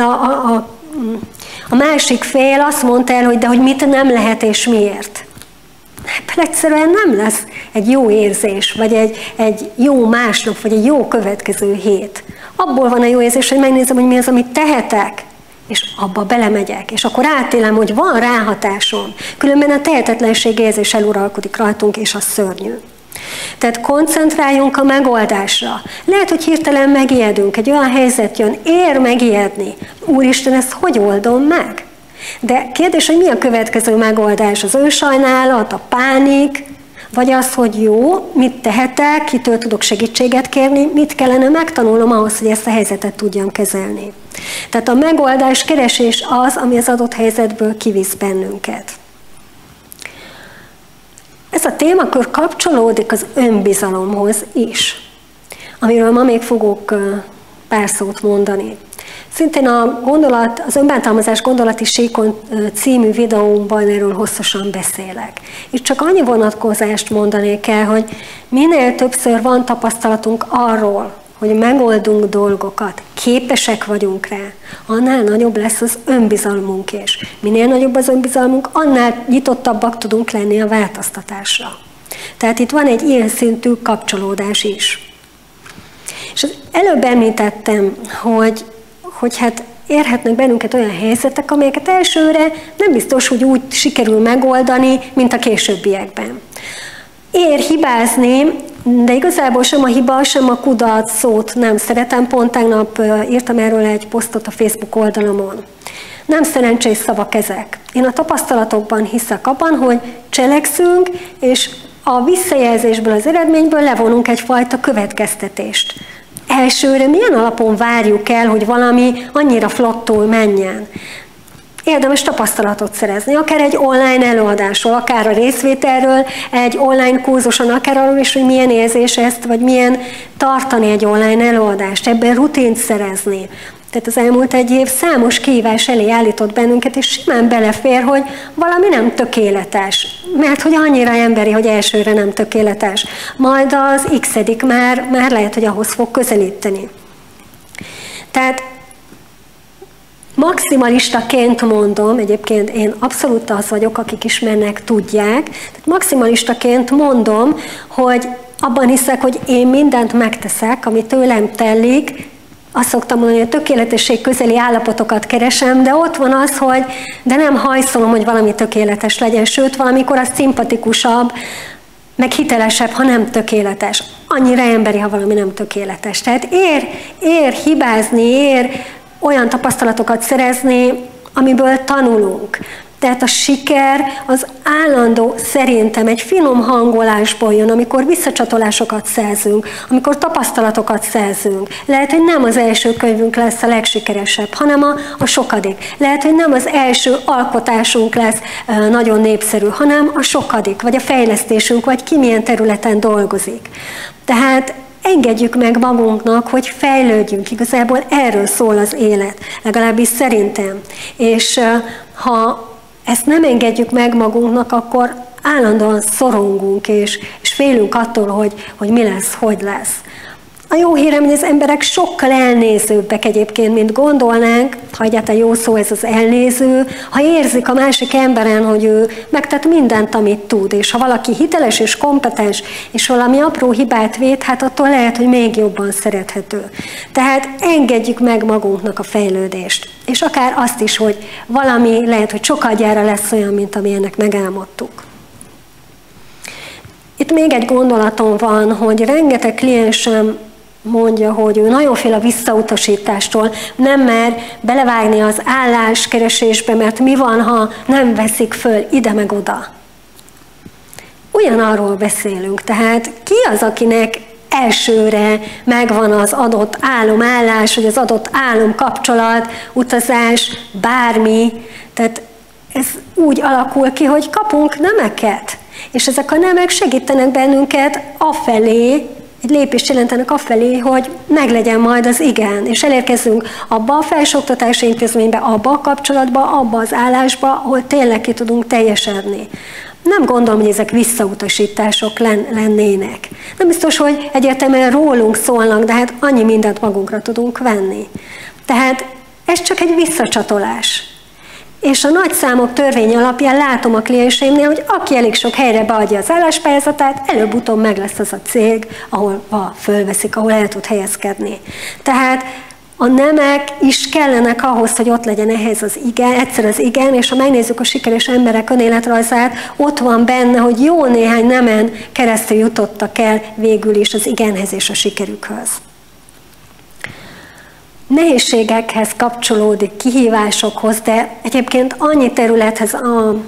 a másik fél azt mondta el, hogy de hogy mit nem lehet és miért. Ebből egyszerűen nem lesz egy jó érzés, vagy egy jó másnap, vagy egy jó következő hét. Abból van a jó érzés, hogy megnézem, hogy mi az, amit tehetek, és abba belemegyek, és akkor átélem, hogy van ráhatásom. Különben a tehetetlenség érzés eluralkodik rajtunk, és az szörnyű. Tehát koncentráljunk a megoldásra. Lehet, hogy hirtelen megijedünk, egy olyan helyzet jön, ér megijedni. Úristen, ezt hogy oldom meg? De kérdés, hogy mi a következő megoldás? Az önsajnálat, a pánik, vagy az, hogy jó, mit tehetek, kitől tudok segítséget kérni, mit kellene megtanulnom ahhoz, hogy ezt a helyzetet tudjam kezelni. Tehát a megoldás keresés az, ami az adott helyzetből kivisz bennünket. Ez a témakör kapcsolódik az önbizalomhoz is, amiről ma még fogok pár szót mondani. Szintén az önbántalmazás gondolati síkon című videómban erről hosszasan beszélek. Itt csak annyi vonatkozást mondanék el, hogy minél többször van tapasztalatunk arról, hogy megoldunk dolgokat, képesek vagyunk rá, annál nagyobb lesz az önbizalmunk is. Minél nagyobb az önbizalmunk, annál nyitottabbak tudunk lenni a változtatásra. Tehát itt van egy ilyen szintű kapcsolódás is. És előbb említettem, hogy hát érhetnek bennünket olyan helyzetek, amelyeket elsőre nem biztos, hogy úgy sikerül megoldani, mint a későbbiekben. Ér hibázni, de igazából sem a hiba, sem a kudarc szót nem szeretem. Pont tegnap írtam erről egy posztot a Facebook oldalamon. Nem szerencsés szavak ezek. Én a tapasztalatokban hiszek abban, hogy cselekszünk, és a visszajelzésből, az eredményből levonunk egyfajta következtetést. Elsőre milyen alapon várjuk el, hogy valami annyira flottul menjen? Érdemes tapasztalatot szerezni, akár egy online előadásról, akár a részvételről, egy online kurzuson, akár arról is, hogy milyen érzés ezt, vagy milyen tartani egy online előadást, ebben rutint szerezni. Tehát az elmúlt egy év számos kihívás elé állított bennünket, és simán belefér, hogy valami nem tökéletes. Mert hogy annyira emberi, hogy elsőre nem tökéletes. Majd az x-edik már lehet, hogy ahhoz fog közelíteni. Tehát maximalistaként mondom, egyébként én abszolút az vagyok, akik ismernek, tudják, tehát maximalistaként mondom, hogy abban hiszek, hogy én mindent megteszek, ami tőlem telik. Azt szoktam mondani, hogy a tökéletesség közeli állapotokat keresem, de ott van az, hogy de nem hajszolom, hogy valami tökéletes legyen, sőt, valamikor az szimpatikusabb, meg hitelesebb, ha nem tökéletes. Annyira emberi, ha valami nem tökéletes. Tehát ér hibázni, ér olyan tapasztalatokat szerezni, amiből tanulunk. Tehát a siker az állandó szerintem egy finom hangolásból jön, amikor visszacsatolásokat szerzünk, amikor tapasztalatokat szerzünk. Lehet, hogy nem az első könyvünk lesz a legsikeresebb, hanem a sokadik. Lehet, hogy nem az első alkotásunk lesz nagyon népszerű, hanem a sokadik, vagy a fejlesztésünk, vagy ki milyen területen dolgozik. Tehát engedjük meg magunknak, hogy fejlődjünk. Igazából erről szól az élet, legalábbis szerintem. És ha ezt nem engedjük meg magunknak, akkor állandóan szorongunk, és félünk attól, hogy mi lesz, hogy lesz. A jó hírem, hogy az emberek sokkal elnézőbbek egyébként, mint gondolnánk, ha egyáltalán jó szó ez az elnéző, ha érzik a másik emberen, hogy ő megtett mindent, amit tud, és ha valaki hiteles és kompetens, és valami apró hibát véd, hát attól lehet, hogy még jobban szerethető. Tehát engedjük meg magunknak a fejlődést. És akár azt is, hogy valami lehet, hogy sokadjára lesz olyan, mint amilyennek megálmodtuk. Itt még egy gondolatom van, hogy rengeteg kliensem mondja, hogy ő nagyon fél a visszautasítástól, nem mer belevágni az álláskeresésbe, mert mi van, ha nem veszik föl ide meg oda. Ugyanarról beszélünk, tehát ki az, akinek elsőre megvan az adott álomállás, vagy az adott álomkapcsolat, utazás, bármi, tehát ez úgy alakul ki, hogy kapunk nemeket. És ezek a nemek segítenek bennünket afelé, egy lépést jelentenek afelé, hogy meglegyen majd az igen, és elérkezzünk abba a felsőoktatási intézménybe, abba a kapcsolatba, abba az állásba, ahol tényleg ki tudunk teljesedni. Nem gondolom, hogy ezek visszautasítások lennének. Nem biztos, hogy egyértelműen rólunk szólnak, de hát annyi mindent magunkra tudunk venni. Tehát ez csak egy visszacsatolás. És a nagy számok törvény alapján látom a klienseimnél, hogy aki elég sok helyre beadja az álláspályázatát, előbb-utóbb meg lesz az a cég, ahol fölveszik, ahol el tud helyezkedni. Tehát a nemek is kellenek ahhoz, hogy ott legyen ehhez az igen, egyszer az igen, és ha megnézzük a sikeres emberek önéletrajzát, ott van benne, hogy jó néhány nemen keresztül jutottak el végül is az igenhez és a sikerükhöz. Nehézségekhez kapcsolódik, kihívásokhoz, de egyébként annyi területhez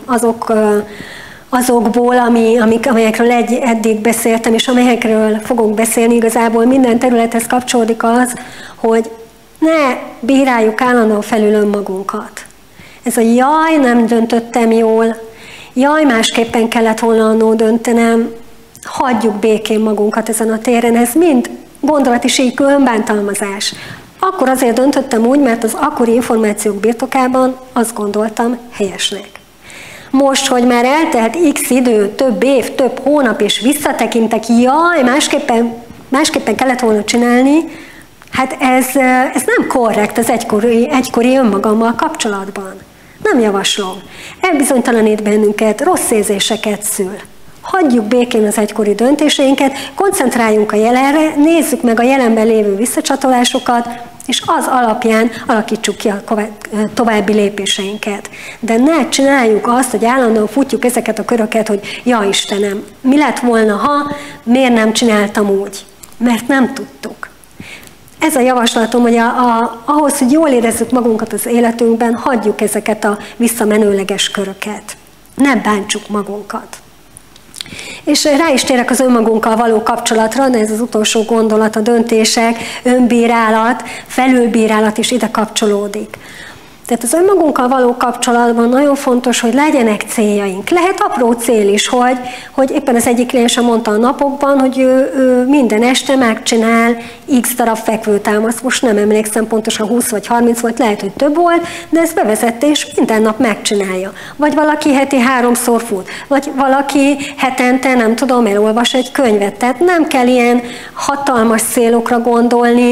azokból, amelyekről eddig beszéltem, és amelyekről fogok beszélni, igazából minden területhez kapcsolódik az, hogy ne bíráljuk állandóan felül önmagunkat. Ez a jaj, nem döntöttem jól, jaj, másképpen kellett volna annó döntenem, hagyjuk békén magunkat ezen a téren, ez mind gondolati síkú önbántalmazás. Akkor azért döntöttem úgy, mert az akkori információk birtokában azt gondoltam helyesnek. Most, hogy már eltelt x idő, több év, több hónap, és visszatekintek, jaj, másképpen kellett volna csinálni, hát ez nem korrekt az egykori önmagammal kapcsolatban. Nem javaslom. Elbizonytalanít bennünket, rossz érzéseket szül. Hagyjuk békén az egykori döntéseinket, koncentráljunk a jelenre, nézzük meg a jelenben lévő visszacsatolásokat, és az alapján alakítsuk ki a további lépéseinket. De ne csináljuk azt, hogy állandóan futjuk ezeket a köröket, hogy ja Istenem, mi lett volna, ha, miért nem csináltam úgy? Mert nem tudtuk. Ez a javaslatom, hogy ahhoz, hogy jól érezzük magunkat az életünkben, hagyjuk ezeket a visszamenőleges köröket. Ne bántsuk magunkat. És rá is térek az önmagunkkal való kapcsolatra, de ez az utolsó gondolat, a döntések, önbírálat, felülbírálat is ide kapcsolódik. Tehát az önmagunkkal való kapcsolatban nagyon fontos, hogy legyenek céljaink. Lehet apró cél is, hogy éppen az egyik kliensem mondta a napokban, hogy ő minden este megcsinál x darab fekvőtámaszt. Most nem emlékszem pontosan, 20 vagy 30 volt, lehet, hogy több volt, de ezt bevezette, és minden nap megcsinálja. Vagy valaki heti 3-szor fut, vagy valaki hetente, nem tudom, elolvas egy könyvet. Tehát nem kell ilyen hatalmas célokra gondolni,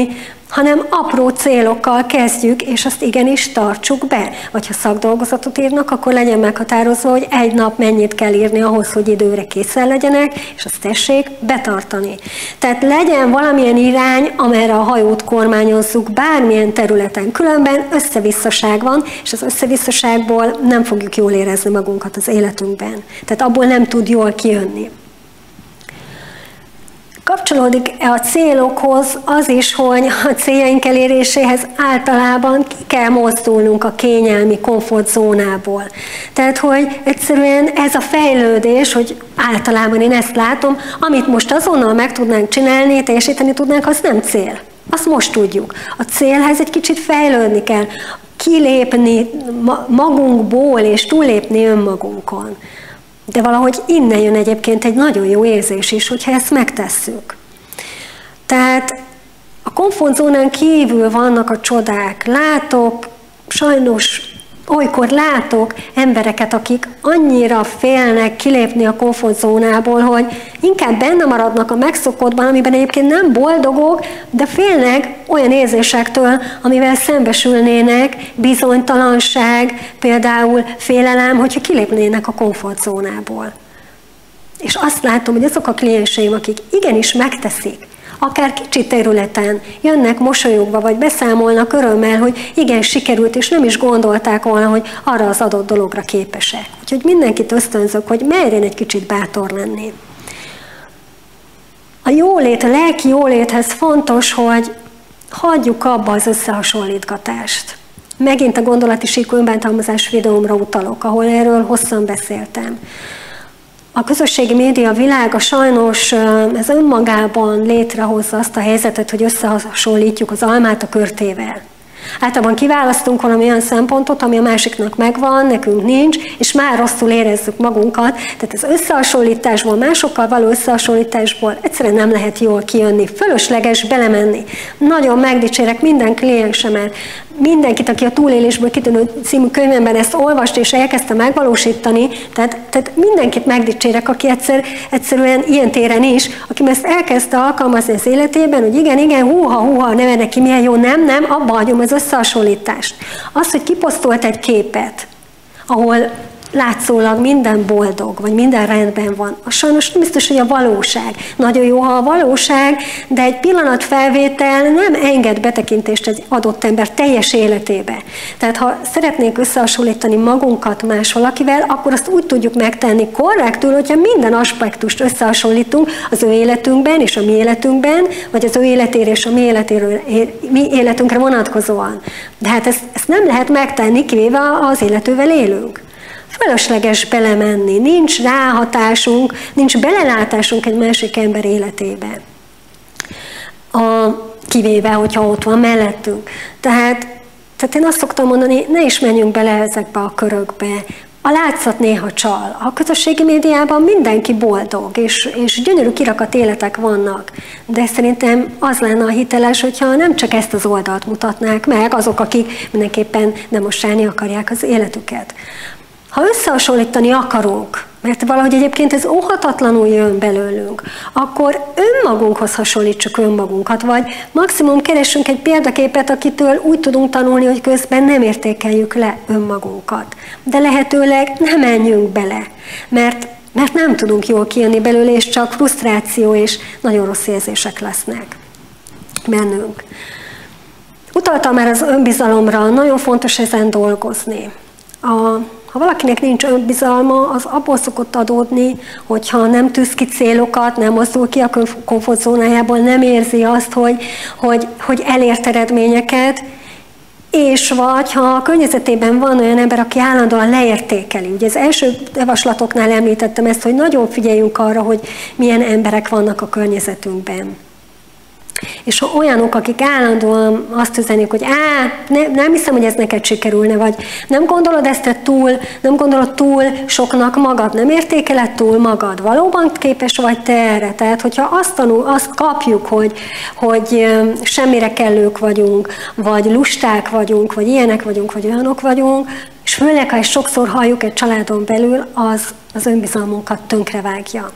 hanem apró célokkal kezdjük, és azt igenis tartsuk be. Vagy ha szakdolgozatot írnak, akkor legyen meghatározva, hogy egy nap mennyit kell írni ahhoz, hogy időre készen legyenek, és azt tessék betartani. Tehát legyen valamilyen irány, amerre a hajót kormányozzuk bármilyen területen. Különben összevisszaság van, és az összevisszaságból nem fogjuk jól érezni magunkat az életünkben. Tehát abból nem tud jól kijönni. Kapcsolódik a célokhoz az is, hogy a céljaink eléréséhez általában ki kell mozdulnunk a kényelmi komfortzónából. Tehát, hogy egyszerűen ez a fejlődés, hogy általában én ezt látom, amit most azonnal meg tudnánk csinálni, teljesíteni tudnánk, az nem cél. Azt most tudjuk. A célhez egy kicsit fejlődni kell, kilépni magunkból és túllépni önmagunkon. De valahogy innen jön egyébként egy nagyon jó érzés is, hogyha ezt megtesszük. Tehát a komfortzónán kívül vannak a csodák. Sajnos olykor látok embereket, akik annyira félnek kilépni a komfortzónából, hogy inkább benne maradnak a megszokottban, amiben egyébként nem boldogok, de félnek olyan érzésektől, amivel szembesülnének, bizonytalanság, például félelem, hogyha kilépnének a komfortzónából. És azt látom, hogy azok a klienseim, akik igenis megteszik, akár kicsi területen jönnek mosolyogva, vagy beszámolnak örömmel, hogy igen, sikerült, és nem is gondolták volna, hogy arra az adott dologra képesek. Úgyhogy mindenkit ösztönzök, hogy merjen egy kicsit bátor lenni. A jólét, a lelki jóléthez fontos, hogy hagyjuk abba az összehasonlítgatást. Megint a gondolati síkú önbántalmazás videómra utalok, ahol erről hosszan beszéltem. A közösségi média világa sajnos ez önmagában létrehozza azt a helyzetet, hogy összehasonlítjuk az almát a körtével. Általában kiválasztunk valami olyan szempontot, ami a másiknak megvan, nekünk nincs, és már rosszul érezzük magunkat. Tehát az összehasonlításból, másokkal való összehasonlításból egyszerűen nem lehet jól kijönni. Fölösleges belemenni. Nagyon megdicsérek minden kliensemet, mindenkit, aki a Túlélésből kitűnő című könyvemben ezt olvast és elkezdte megvalósítani, tehát mindenkit megdicsérek, aki egyszerűen ilyen téren is, aki ezt elkezdte alkalmazni az életében, hogy igen, húha, ne neki milyen jó, nem, abba hagyom az összehasonlítást. Az, hogy kiposztolt egy képet, ahol látszólag minden boldog, vagy minden rendben van, az sajnos nem biztos, hogy a valóság. Nagyon jó, ha a valóság, de egy pillanatfelvétel nem enged betekintést egy adott ember teljes életébe. Tehát ha szeretnénk összehasonlítani magunkat más valakivel, akkor azt úgy tudjuk megtenni korrektül, hogyha minden aspektust összehasonlítunk az ő életünkben és a mi életünkben, vagy az ő életére és a mi életünkre vonatkozóan. De hát ezt nem lehet megtenni, kivéve az illetővel élünk. Fölösleges belemenni, nincs ráhatásunk, nincs belelátásunk egy másik ember életébe. Kivéve, hogyha ott van mellettünk. Tehát én azt szoktam mondani, ne is menjünk bele ezekbe a körökbe. A látszat néha csal. A közösségi médiában mindenki boldog, és gyönyörű kirakat életek vannak. De szerintem az lenne a hiteles, hogyha nem csak ezt az oldalt mutatnák meg azok, akik mindenképpen demonstrálni akarják az életüket. Ha összehasonlítani akarunk, mert valahogy egyébként ez óhatatlanul jön belőlünk, akkor önmagunkhoz hasonlítsuk önmagunkat, vagy maximum keressünk egy példaképet, akitől úgy tudunk tanulni, hogy közben nem értékeljük le önmagunkat. De lehetőleg nem menjünk bele, mert nem tudunk jól kijönni belőle, és csak frusztráció és nagyon rossz érzések lesznek bennünk. Utaltam már az önbizalomra, nagyon fontos ezen dolgozni. Ha valakinek nincs önbizalma, az abból szokott adódni, hogyha nem tűz ki célokat, nem mozdul ki a komfortzónájából, nem érzi azt, hogy elért eredményeket, és vagy ha a környezetében van olyan ember, aki állandóan leértékeli. Ugye az első javaslatoknál említettem ezt, hogy nagyon figyeljünk arra, hogy milyen emberek vannak a környezetünkben. És ha olyanok, akik állandóan azt üzenik, hogy nem hiszem, hogy ez neked sikerülne, vagy nem gondolod ezt nem gondolod túl soknak magad, nem értékeled túl magad, valóban képes vagy te erre? Tehát, hogyha azt kapjuk, hogy semmire kellők vagyunk, vagy lusták vagyunk, vagy ilyenek vagyunk, vagy olyanok vagyunk, és főleg, ha ezt sokszor halljuk egy családon belül, az önbizalmunkat tönkrevágja.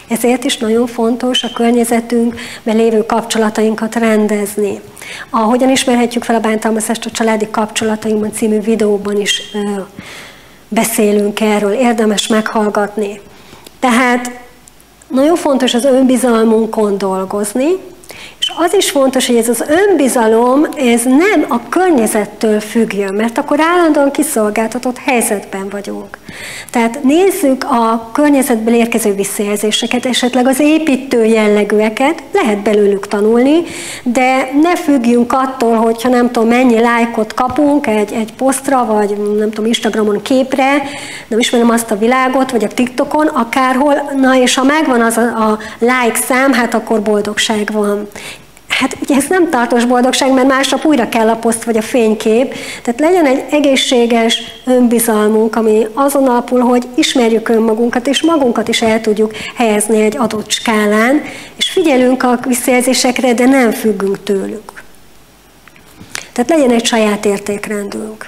Ezért is nagyon fontos a környezetünkben lévő kapcsolatainkat rendezni. Hogyan ismerhetjük fel a bántalmazást a családi kapcsolatainkban című videóban is beszélünk erről, érdemes meghallgatni. Tehát nagyon fontos az önbizalmunkon dolgozni, és az is fontos, hogy ez az önbizalom, ez nem a környezettől függjön, mert akkor állandóan kiszolgáltatott helyzetben vagyunk. Tehát nézzük a környezetből érkező visszajelzéseket, esetleg az építő jellegűeket, lehet belőlük tanulni, de ne függjünk attól, hogyha nem tudom mennyi lájkot kapunk egy posztra, vagy nem tudom Instagramon képre, nem ismerem azt a világot, vagy a TikTokon, akárhol, na és ha megvan az a like szám, hát akkor boldogság van. Hát ugye ez nem tartós boldogság, mert másnap újra kell a poszt vagy a fénykép. Tehát legyen egy egészséges önbizalmunk, ami azon alapul, hogy ismerjük önmagunkat, és magunkat is el tudjuk helyezni egy adott skálán, és figyelünk a visszajelzésekre, de nem függünk tőlük. Tehát legyen egy saját értékrendünk.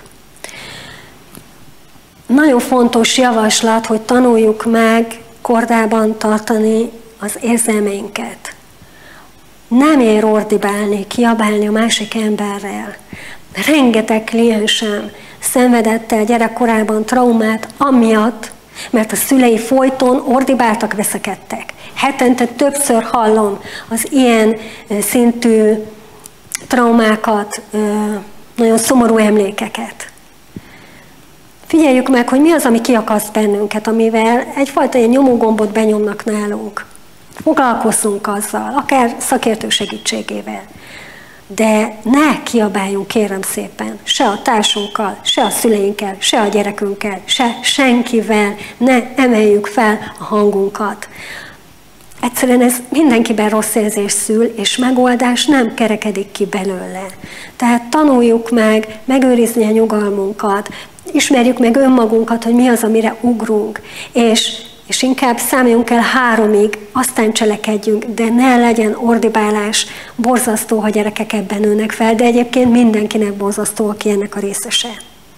Nagyon fontos javaslat, hogy tanuljuk meg kordában tartani az érzelmeinket. Nem ér ordibálni, kiabálni a másik emberrel. Rengeteg kliensem szenvedett el gyerekkorában traumát amiatt, mert a szülei folyton ordibáltak, veszekedtek. Hetente többször hallom az ilyen szintű traumákat, nagyon szomorú emlékeket. Figyeljük meg, hogy mi az, ami kiakaszt bennünket, amivel egyfajta ilyen nyomógombot benyomnak nálunk. Foglalkozzunk azzal, akár szakértő segítségével. De ne kiabáljunk, kérem szépen, se a társunkkal, se a szüleinkkel, se a gyerekünkkel, se senkivel, ne emeljük fel a hangunkat. Egyszerűen ez mindenkiben rossz érzés szül, és megoldás nem kerekedik ki belőle. Tehát tanuljuk meg megőrizni a nyugalmunkat, ismerjük meg önmagunkat, hogy mi az, amire ugrunk, és inkább számoljunk el 3-ig, aztán cselekedjünk, de ne legyen ordibálás, borzasztó, ha gyerekek ebben nőnek fel, de egyébként mindenkinek borzasztó, aki ennek a részese.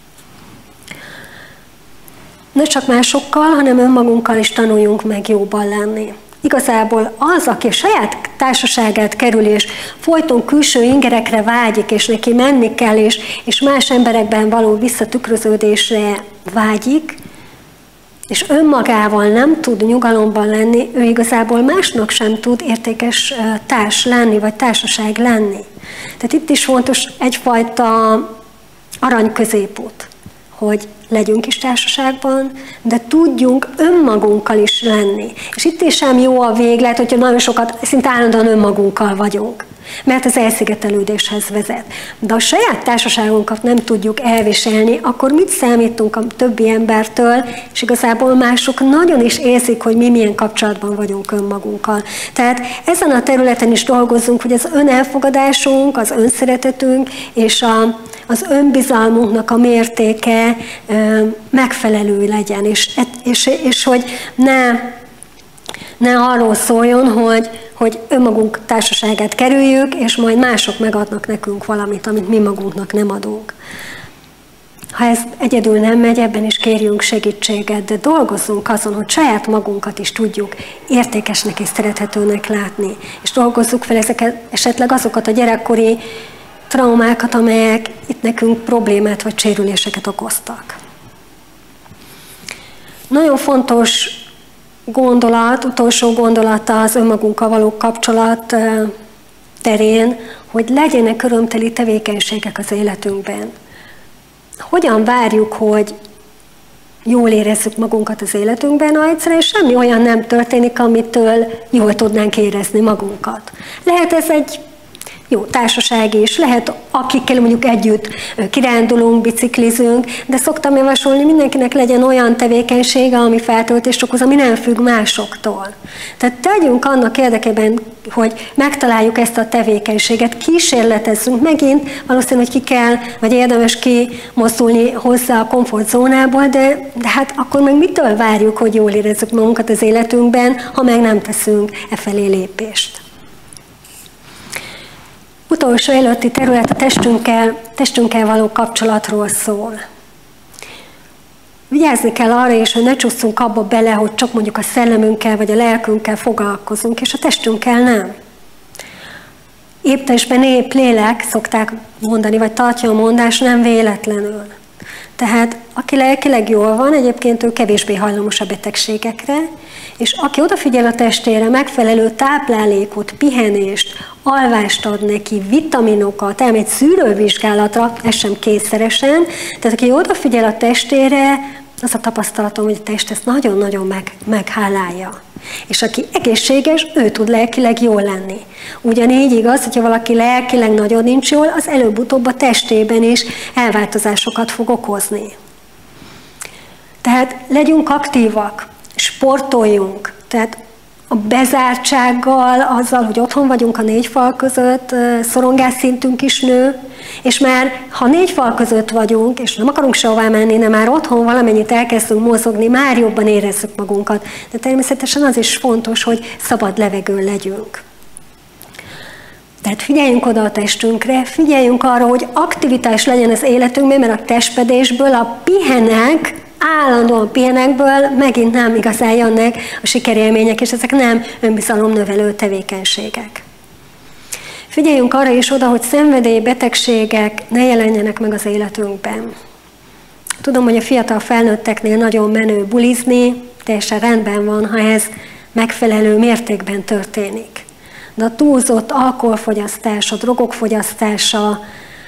Ne csak másokkal, hanem önmagunkkal is tanuljunk meg jóban lenni. Igazából az, aki a saját társaságát kerüli, és folyton külső ingerekre vágyik, és neki menni kell, és más emberekben való visszatükröződésre vágyik, és önmagával nem tud nyugalomban lenni, ő igazából másnak sem tud értékes társ lenni, vagy társaság lenni. Tehát itt is fontos egyfajta arany középút, hogy legyünk is társaságban, de tudjunk önmagunkkal is lenni. És itt is sem jó a véglet, hogyha nagyon sokat, szinte állandóan önmagunkkal vagyunk, mert ez elszigetelődéshez vezet. De a saját társaságunkat nem tudjuk elviselni, akkor mit számítunk a többi embertől, és igazából mások nagyon is érzik, hogy mi milyen kapcsolatban vagyunk önmagunkkal. Tehát ezen a területen is dolgozzunk, hogy az önelfogadásunk, az önszeretetünk és az önbizalmunknak a mértéke megfelelő legyen, és hogy ne arról szóljon, hogy önmagunk társaságát kerüljük, és majd mások megadnak nekünk valamit, amit mi magunknak nem adunk. Ha ez egyedül nem megy, ebben is kérjünk segítséget, de dolgozzunk azon, hogy saját magunkat is tudjuk értékesnek és szerethetőnek látni, és dolgozzuk fel esetleg azokat a gyerekkori traumákat, amelyek itt nekünk problémát vagy sérüléseket okoztak. Nagyon fontos gondolat, utolsó gondolata az önmagunkkal való kapcsolat terén, hogy legyenek örömteli tevékenységek az életünkben. Hogyan várjuk, hogy jól érezzük magunkat az életünkben, ha egyszerűen semmi olyan nem történik, amitől jól tudnánk érezni magunkat. Lehet ez egy jó társaság is, lehet akikkel mondjuk együtt kirándulunk, biciklizünk, de szoktam javasolni, mindenkinek legyen olyan tevékenysége, ami feltöltést okoz, ami nem függ másoktól. Tehát tegyünk annak érdekében, hogy megtaláljuk ezt a tevékenységet, kísérletezzünk megint, valószínűleg, hogy ki kell, vagy érdemes kimozdulni hozzá a komfortzónából, de hát akkor meg mitől várjuk, hogy jól érezzük magunkat az életünkben, ha meg nem teszünk e felé lépést. Utolsó előtti terület a testünkkel való kapcsolatról szól. vigyázni kell arra is, hogy ne csúszunk abba bele, hogy csak mondjuk a szellemünkkel vagy a lelkünkkel foglalkozunk, és a testünkkel nem. Épp testben épp lélek, szokták mondani, vagy tartja a mondás, nem véletlenül. Tehát aki lelkileg jól van, egyébként ő kevésbé hajlamos a betegségekre, és aki odafigyel a testére, megfelelő táplálékot, pihenést, alvást ad neki, vitaminokat, elmegy szűrővizsgálatra, ez sem kétszeresen, tehát aki odafigyel a testére, az a tapasztalatom, hogy a test ezt nagyon-nagyon meghálálja. És aki egészséges, ő tud lelkileg jól lenni. Ugyanígy igaz, hogyha valaki lelkileg nagyon nincs jól, az előbb-utóbb a testében is elváltozásokat fog okozni. Tehát legyünk aktívak, sportoljunk, tehát a bezártsággal, azzal, hogy otthon vagyunk a 4 fal között, szorongásszintünk is nő, és már ha 4 fal között vagyunk, és nem akarunk sehová menni, de már otthon valamennyit elkezdünk mozogni, már jobban érezzük magunkat. De természetesen az is fontos, hogy szabad levegőn legyünk. Tehát figyeljünk oda a testünkre, figyeljünk arra, hogy aktivitás legyen az életünkben, mert a testpedésből a pihenek, állandóan pihenekből megint nem igazán jönnek a sikerélmények, és ezek nem önbizalomnövelő tevékenységek. Figyeljünk arra is oda, hogy szenvedély, betegségek ne jelenjenek meg az életünkben. Tudom, hogy a fiatal felnőtteknél nagyon menő bulizni, teljesen rendben van, ha ez megfelelő mértékben történik. De a túlzott alkoholfogyasztás, a drogok fogyasztása,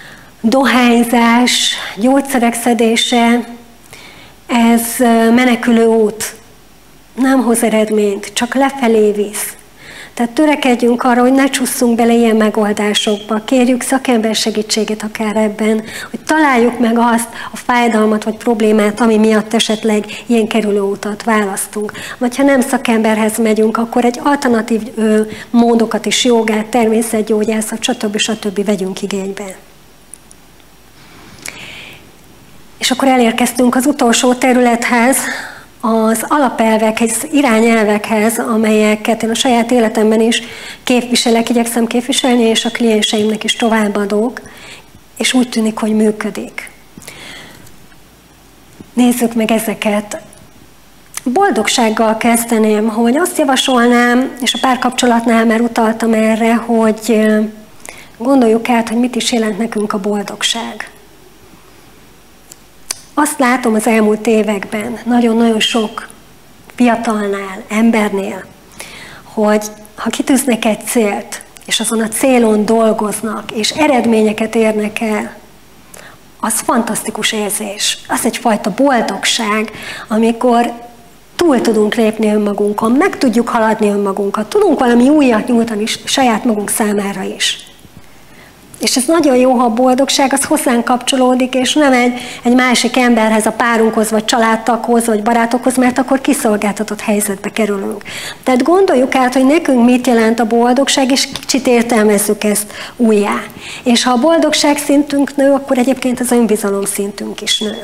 dohányzás, gyógyszerek szedése, ez menekülő út, nem hoz eredményt, csak lefelé visz. Tehát törekedjünk arra, hogy ne csusszunk bele ilyen megoldásokba, kérjük szakember segítséget akár ebben, hogy találjuk meg azt a fájdalmat vagy problémát, ami miatt esetleg ilyen kerülő utat választunk. Vagy ha nem szakemberhez megyünk, akkor egy alternatív módokat is, jogát, természetgyógyászat, stb. Vegyünk igénybe. És akkor elérkeztünk az utolsó területhez, az alapelvekhez, irányelvekhez, amelyeket én a saját életemben is képviselek, igyekszem képviselni, és a klienseimnek is továbbadok, és úgy tűnik, hogy működik. Nézzük meg ezeket. Boldogsággal kezdeném, hogy azt javasolnám, és a párkapcsolatnál már utaltam erre, hogy gondoljuk át, hogy mit is jelent nekünk a boldogság. Azt látom az elmúlt években, nagyon-nagyon sok fiatalnál, embernél, hogy ha kitűznek egy célt, és azon a célon dolgoznak, és eredményeket érnek el, az fantasztikus érzés. Az egyfajta boldogság, amikor túl tudunk lépni önmagunkon, meg tudjuk haladni önmagunkat, tudunk valami újat nyújtani saját magunk számára is. És ez nagyon jó, ha a boldogság az hozzánk kapcsolódik, és nem egy másik emberhez, a párunkhoz, vagy családtaghoz, vagy barátokhoz, mert akkor kiszolgáltatott helyzetbe kerülünk. Tehát gondoljuk át, hogy nekünk mit jelent a boldogság, és kicsit értelmezzük ezt újjá. És ha a boldogság szintünk nő, akkor egyébként az önbizalom szintünk is nő.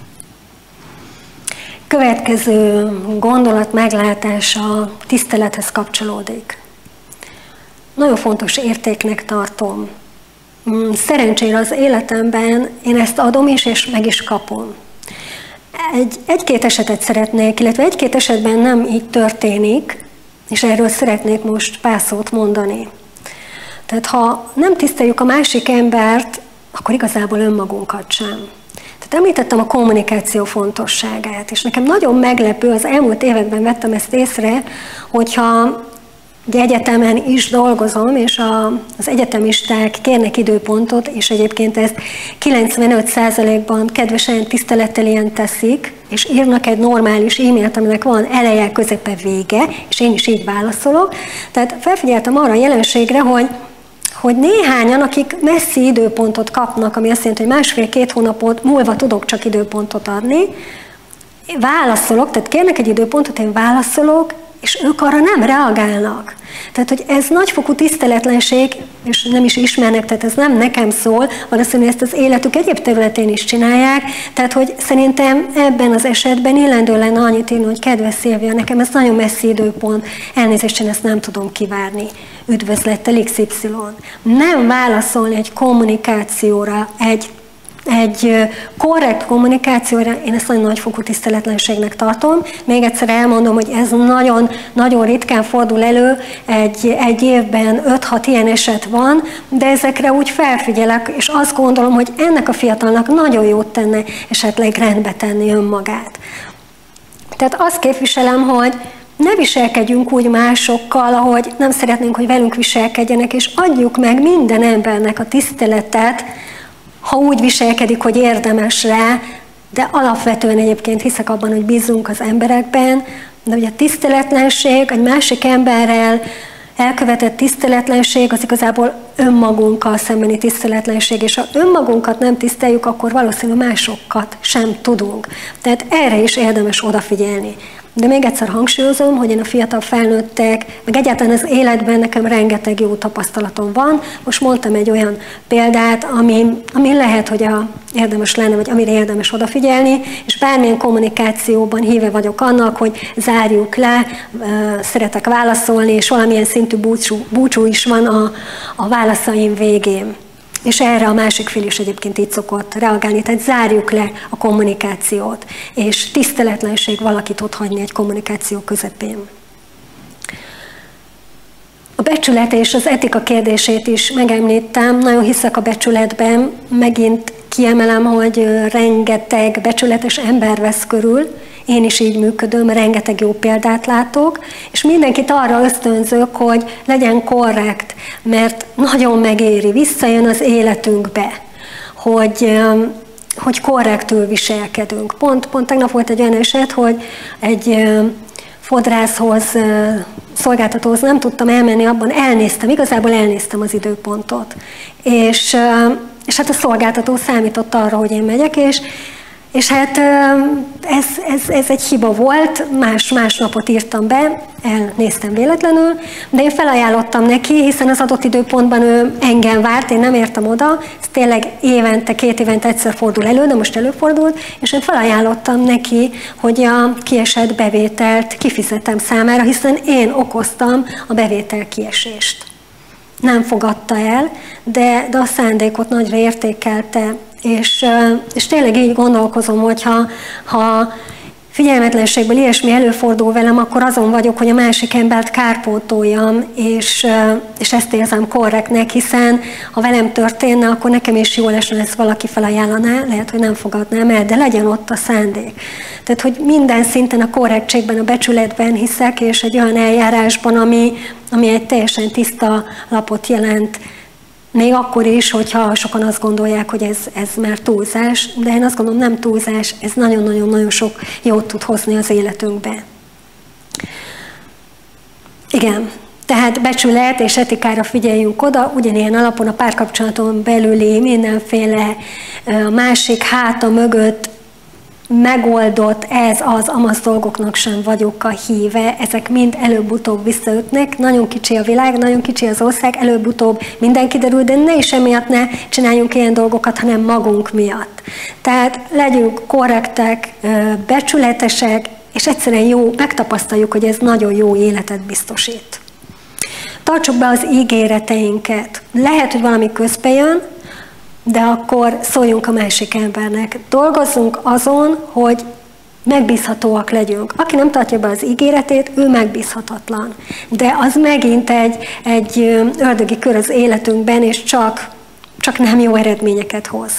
Következő gondolat meglátása tisztelethez kapcsolódik. Nagyon fontos értéknek tartom. Szerencsére az életemben én ezt adom is, és meg is kapom. Egy-két esetet szeretnék, illetve egy-két esetben nem így történik, és erről szeretnék most pár szót mondani. Tehát ha nem tiszteljük a másik embert, akkor igazából önmagunkat sem. Tehát említettem a kommunikáció fontosságát, és nekem nagyon meglepő, az elmúlt években vettem ezt észre, hogyha ugye egyetemen is dolgozom, és az egyetemisták kérnek időpontot, és egyébként ezt 95%-ban kedvesen, tisztelettel ilyen teszik, és írnak egy normális e-mailt, aminek van eleje, közepe, vége, és én is így válaszolok. Tehát felfigyeltem arra a jelenségre, hogy néhányan, akik messzi időpontot kapnak, ami azt jelenti, hogy másfél-két hónapot múlva tudok csak időpontot adni, válaszolok, tehát kérnek egy időpontot, én válaszolok, és ők arra nem reagálnak. Tehát, hogy ez nagyfokú tiszteletlenség, és nem is ismernek, tehát ez nem nekem szól, valószínűleg ezt az életük egyéb területén is csinálják, tehát, hogy szerintem ebben az esetben illendő lenne annyit írni, hogy kedves Szilvia, nekem ez nagyon messzi időpont, elnézést, én ezt nem tudom kivárni. Üdvözlettel XY. Nem válaszolni egy kommunikációra, egy egy korrekt kommunikációra én ezt nagyon nagyfokú tiszteletlenségnek tartom. Még egyszer elmondom, hogy ez nagyon, nagyon ritkán fordul elő, egy évben 5-6 ilyen eset van, de ezekre úgy felfigyelek, és azt gondolom, hogy ennek a fiatalnak nagyon jót tenne esetleg rendbe tenni önmagát. Tehát azt képviselem, hogy ne viselkedjünk úgy másokkal, ahogy nem szeretnénk, hogy velünk viselkedjenek, és adjuk meg minden embernek a tiszteletet, ha úgy viselkedik, hogy érdemes rá, de alapvetően egyébként hiszek abban, hogy bízunk az emberekben, de ugye a tiszteletlenség, egy másik emberrel elkövetett tiszteletlenség, az igazából önmagunkkal szembeni tiszteletlenség, és ha önmagunkat nem tiszteljük, akkor valószínűleg másokat sem tudunk. Tehát erre is érdemes odafigyelni. De még egyszer hangsúlyozom, hogy én a fiatal felnőttek, meg egyáltalán az életben nekem rengeteg jó tapasztalatom van. Most mondtam egy olyan példát, ami lehet, hogy érdemes lenne, vagy amire érdemes odafigyelni, és bármilyen kommunikációban híve vagyok annak, hogy zárjuk le, szeretek válaszolni, és valamilyen szintű búcsú is van a válaszaim végén. És erre a másik fél is egyébként így szokott reagálni, tehát zárjuk le a kommunikációt, és tiszteletlenség valakit ott hagyni egy kommunikáció közepén. A becsület és az etika kérdését is megemlítem, nagyon hiszek a becsületben, megint kiemelem, hogy rengeteg becsületes ember vesz körül, én is így működöm, rengeteg jó példát látok, és mindenkit arra ösztönzök, hogy legyen korrekt, mert nagyon megéri, visszajön az életünkbe, hogy korrektül viselkedünk. Pont tegnap volt egy olyan eset, hogy egy fodrászhoz, szolgáltatóhoz nem tudtam elmenni, abban igazából elnéztem az időpontot. És hát a szolgáltató számított arra, hogy én megyek, és hát ez egy hiba volt, más napot írtam be, elnéztem véletlenül, de én felajánlottam neki, hiszen az adott időpontban ő engem várt, én nem értem oda, ez tényleg évente, 2 évente egyszer fordul elő, de most előfordult, és én felajánlottam neki, hogy a kiesett bevételt kifizetem számára, hiszen én okoztam a bevétel kiesést. Nem fogadta el, de a szándékot nagyra értékelte, és tényleg így gondolkozom, hogy ha figyelmetlenségből ilyesmi előfordul velem, akkor azon vagyok, hogy a másik embert kárpótoljam, és ezt érzem korrektnek, hiszen ha velem történne, akkor nekem is jól esne, ezt valaki felajánlaná, lehet, hogy nem fogadnám el, de legyen ott a szándék. Tehát, hogy minden szinten a korrektségben, a becsületben hiszek, és egy olyan eljárásban, ami egy teljesen tiszta lapot jelent, még akkor is, hogyha sokan azt gondolják, hogy ez már túlzás, de én azt gondolom, nem túlzás, ez nagyon-nagyon-nagyon sok jót tud hozni az életünkbe. Igen, tehát becsület és etikára figyeljünk oda, ugyanilyen alapon a párkapcsolaton belüli mindenféle másik háta mögött megoldott amaz dolgoknak sem vagyok a híve, ezek mind előbb-utóbb visszaütnek, nagyon kicsi a világ, nagyon kicsi az ország, előbb-utóbb minden kiderül, de ne is emiatt ne csináljunk ilyen dolgokat, hanem magunk miatt. Tehát legyünk korrektek, becsületesek, és egyszerűen megtapasztaljuk, hogy ez nagyon jó életet biztosít. Tartsuk be az ígéreteinket. Lehet, hogy valami közbe jön, de akkor szóljunk a másik embernek. Dolgozzunk azon, hogy megbízhatóak legyünk. Aki nem tartja be az ígéretét, ő megbízhatatlan. De az megint egy ördögi kör az életünkben, és csak nem jó eredményeket hoz.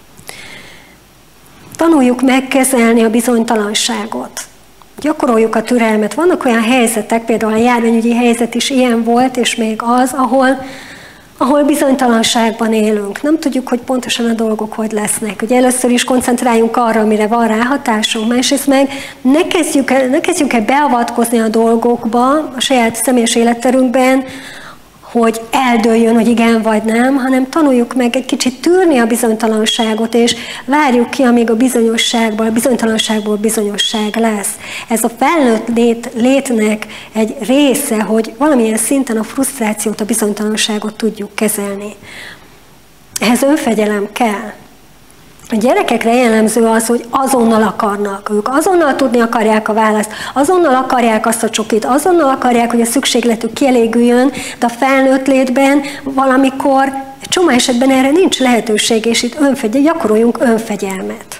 Tanuljuk megkezelni a bizonytalanságot. Gyakoroljuk a türelmet. Vannak olyan helyzetek, például a járványügyi helyzet is ilyen volt, és még az, ahol bizonytalanságban élünk. Nem tudjuk, hogy pontosan a dolgok hogy lesznek. Ugye először is koncentráljunk arra, amire van ráhatásunk, másrészt meg ne kezdjünk el beavatkozni a dolgokba, a saját személyes életterünkben, hogy eldőljön, hogy igen vagy nem, hanem tanuljuk meg egy kicsit tűrni a bizonytalanságot, és várjuk ki, amíg a bizonytalanságból bizonyosság lesz. Ez a felnőtt létnek egy része, hogy valamilyen szinten a frusztrációt, a bizonytalanságot tudjuk kezelni. Ehhez önfegyelem kell. A gyerekekre jellemző az, hogy azonnal akarnak. Ők azonnal tudni akarják a választ, azonnal akarják azt a csokit, azonnal akarják, hogy a szükségletük kielégüljön, de a felnőtt létben valamikor csomó esetben erre nincs lehetőség, és itt gyakoroljunk önfegyelmet.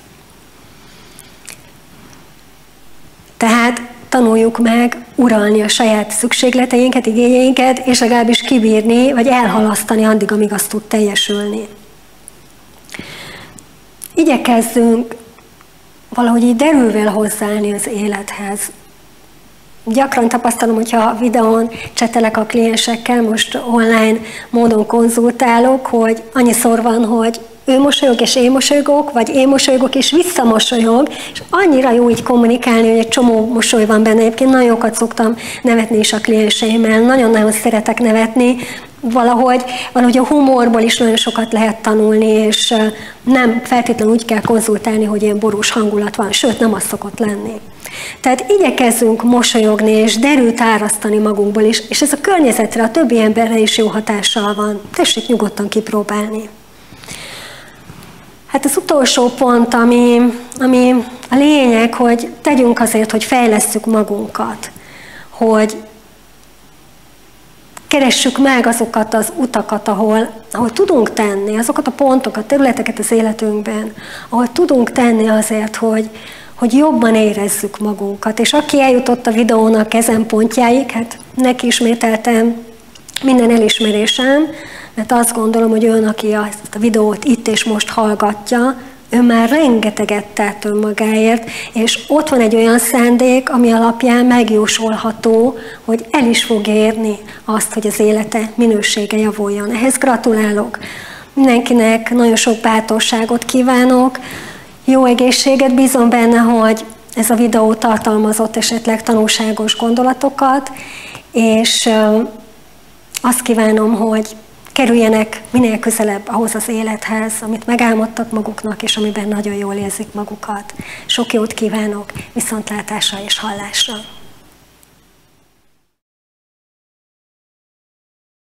Tehát tanuljuk meg uralni a saját szükségleteinket, igényeinket, és legalábbis kibírni, vagy elhalasztani addig, amíg azt tud teljesülni. Igyekezzünk valahogy így derülvel hozzáállni az élethez. Gyakran tapasztalom, hogyha videón csetelek a kliensekkel, most online módon konzultálok, hogy annyiszor van, hogy ő mosolyog és én mosolygok, vagy én mosolygok és visszamosolyog, és annyira jó így kommunikálni, hogy egy csomó mosoly van benne. Egyébként nagyon jókat szoktam nevetni is a klienseimmel, nagyon-nagyon szeretek nevetni, valahogy a humorból is nagyon sokat lehet tanulni, és nem feltétlenül úgy kell konzultálni, hogy ilyen borús hangulat van, sőt, nem az szokott lenni. Tehát igyekezzünk mosolyogni és derült árasztani magunkból is, és ez a környezetre, a többi emberre is jó hatással van. Tessék nyugodtan kipróbálni. Hát az utolsó pont, ami a lényeg, hogy tegyünk azért, hogy fejlesszük magunkat, hogy keressük meg azokat az utakat, ahol tudunk tenni, azokat a pontokat, területeket az életünkben, ahol tudunk tenni azért, hogy jobban érezzük magunkat. És aki eljutott a videónak ezen pontjáig, hát neki ismételtem minden elismerésem, mert azt gondolom, hogy ön, aki ezt a videót itt és most hallgatja, ő már rengeteget tett önmagáért, és ott van egy olyan szándék, ami alapján megjósolható, hogy el is fog érni azt, hogy az élete minősége javuljon. Ehhez gratulálok. Mindenkinek nagyon sok bátorságot kívánok, jó egészséget, bízom benne, hogy ez a videó tartalmazott esetleg tanulságos gondolatokat, és azt kívánom, hogy kerüljenek minél közelebb ahhoz az élethez, amit megálmodtak maguknak, és amiben nagyon jól érzik magukat. Sok jót kívánok, viszontlátásra és hallásra!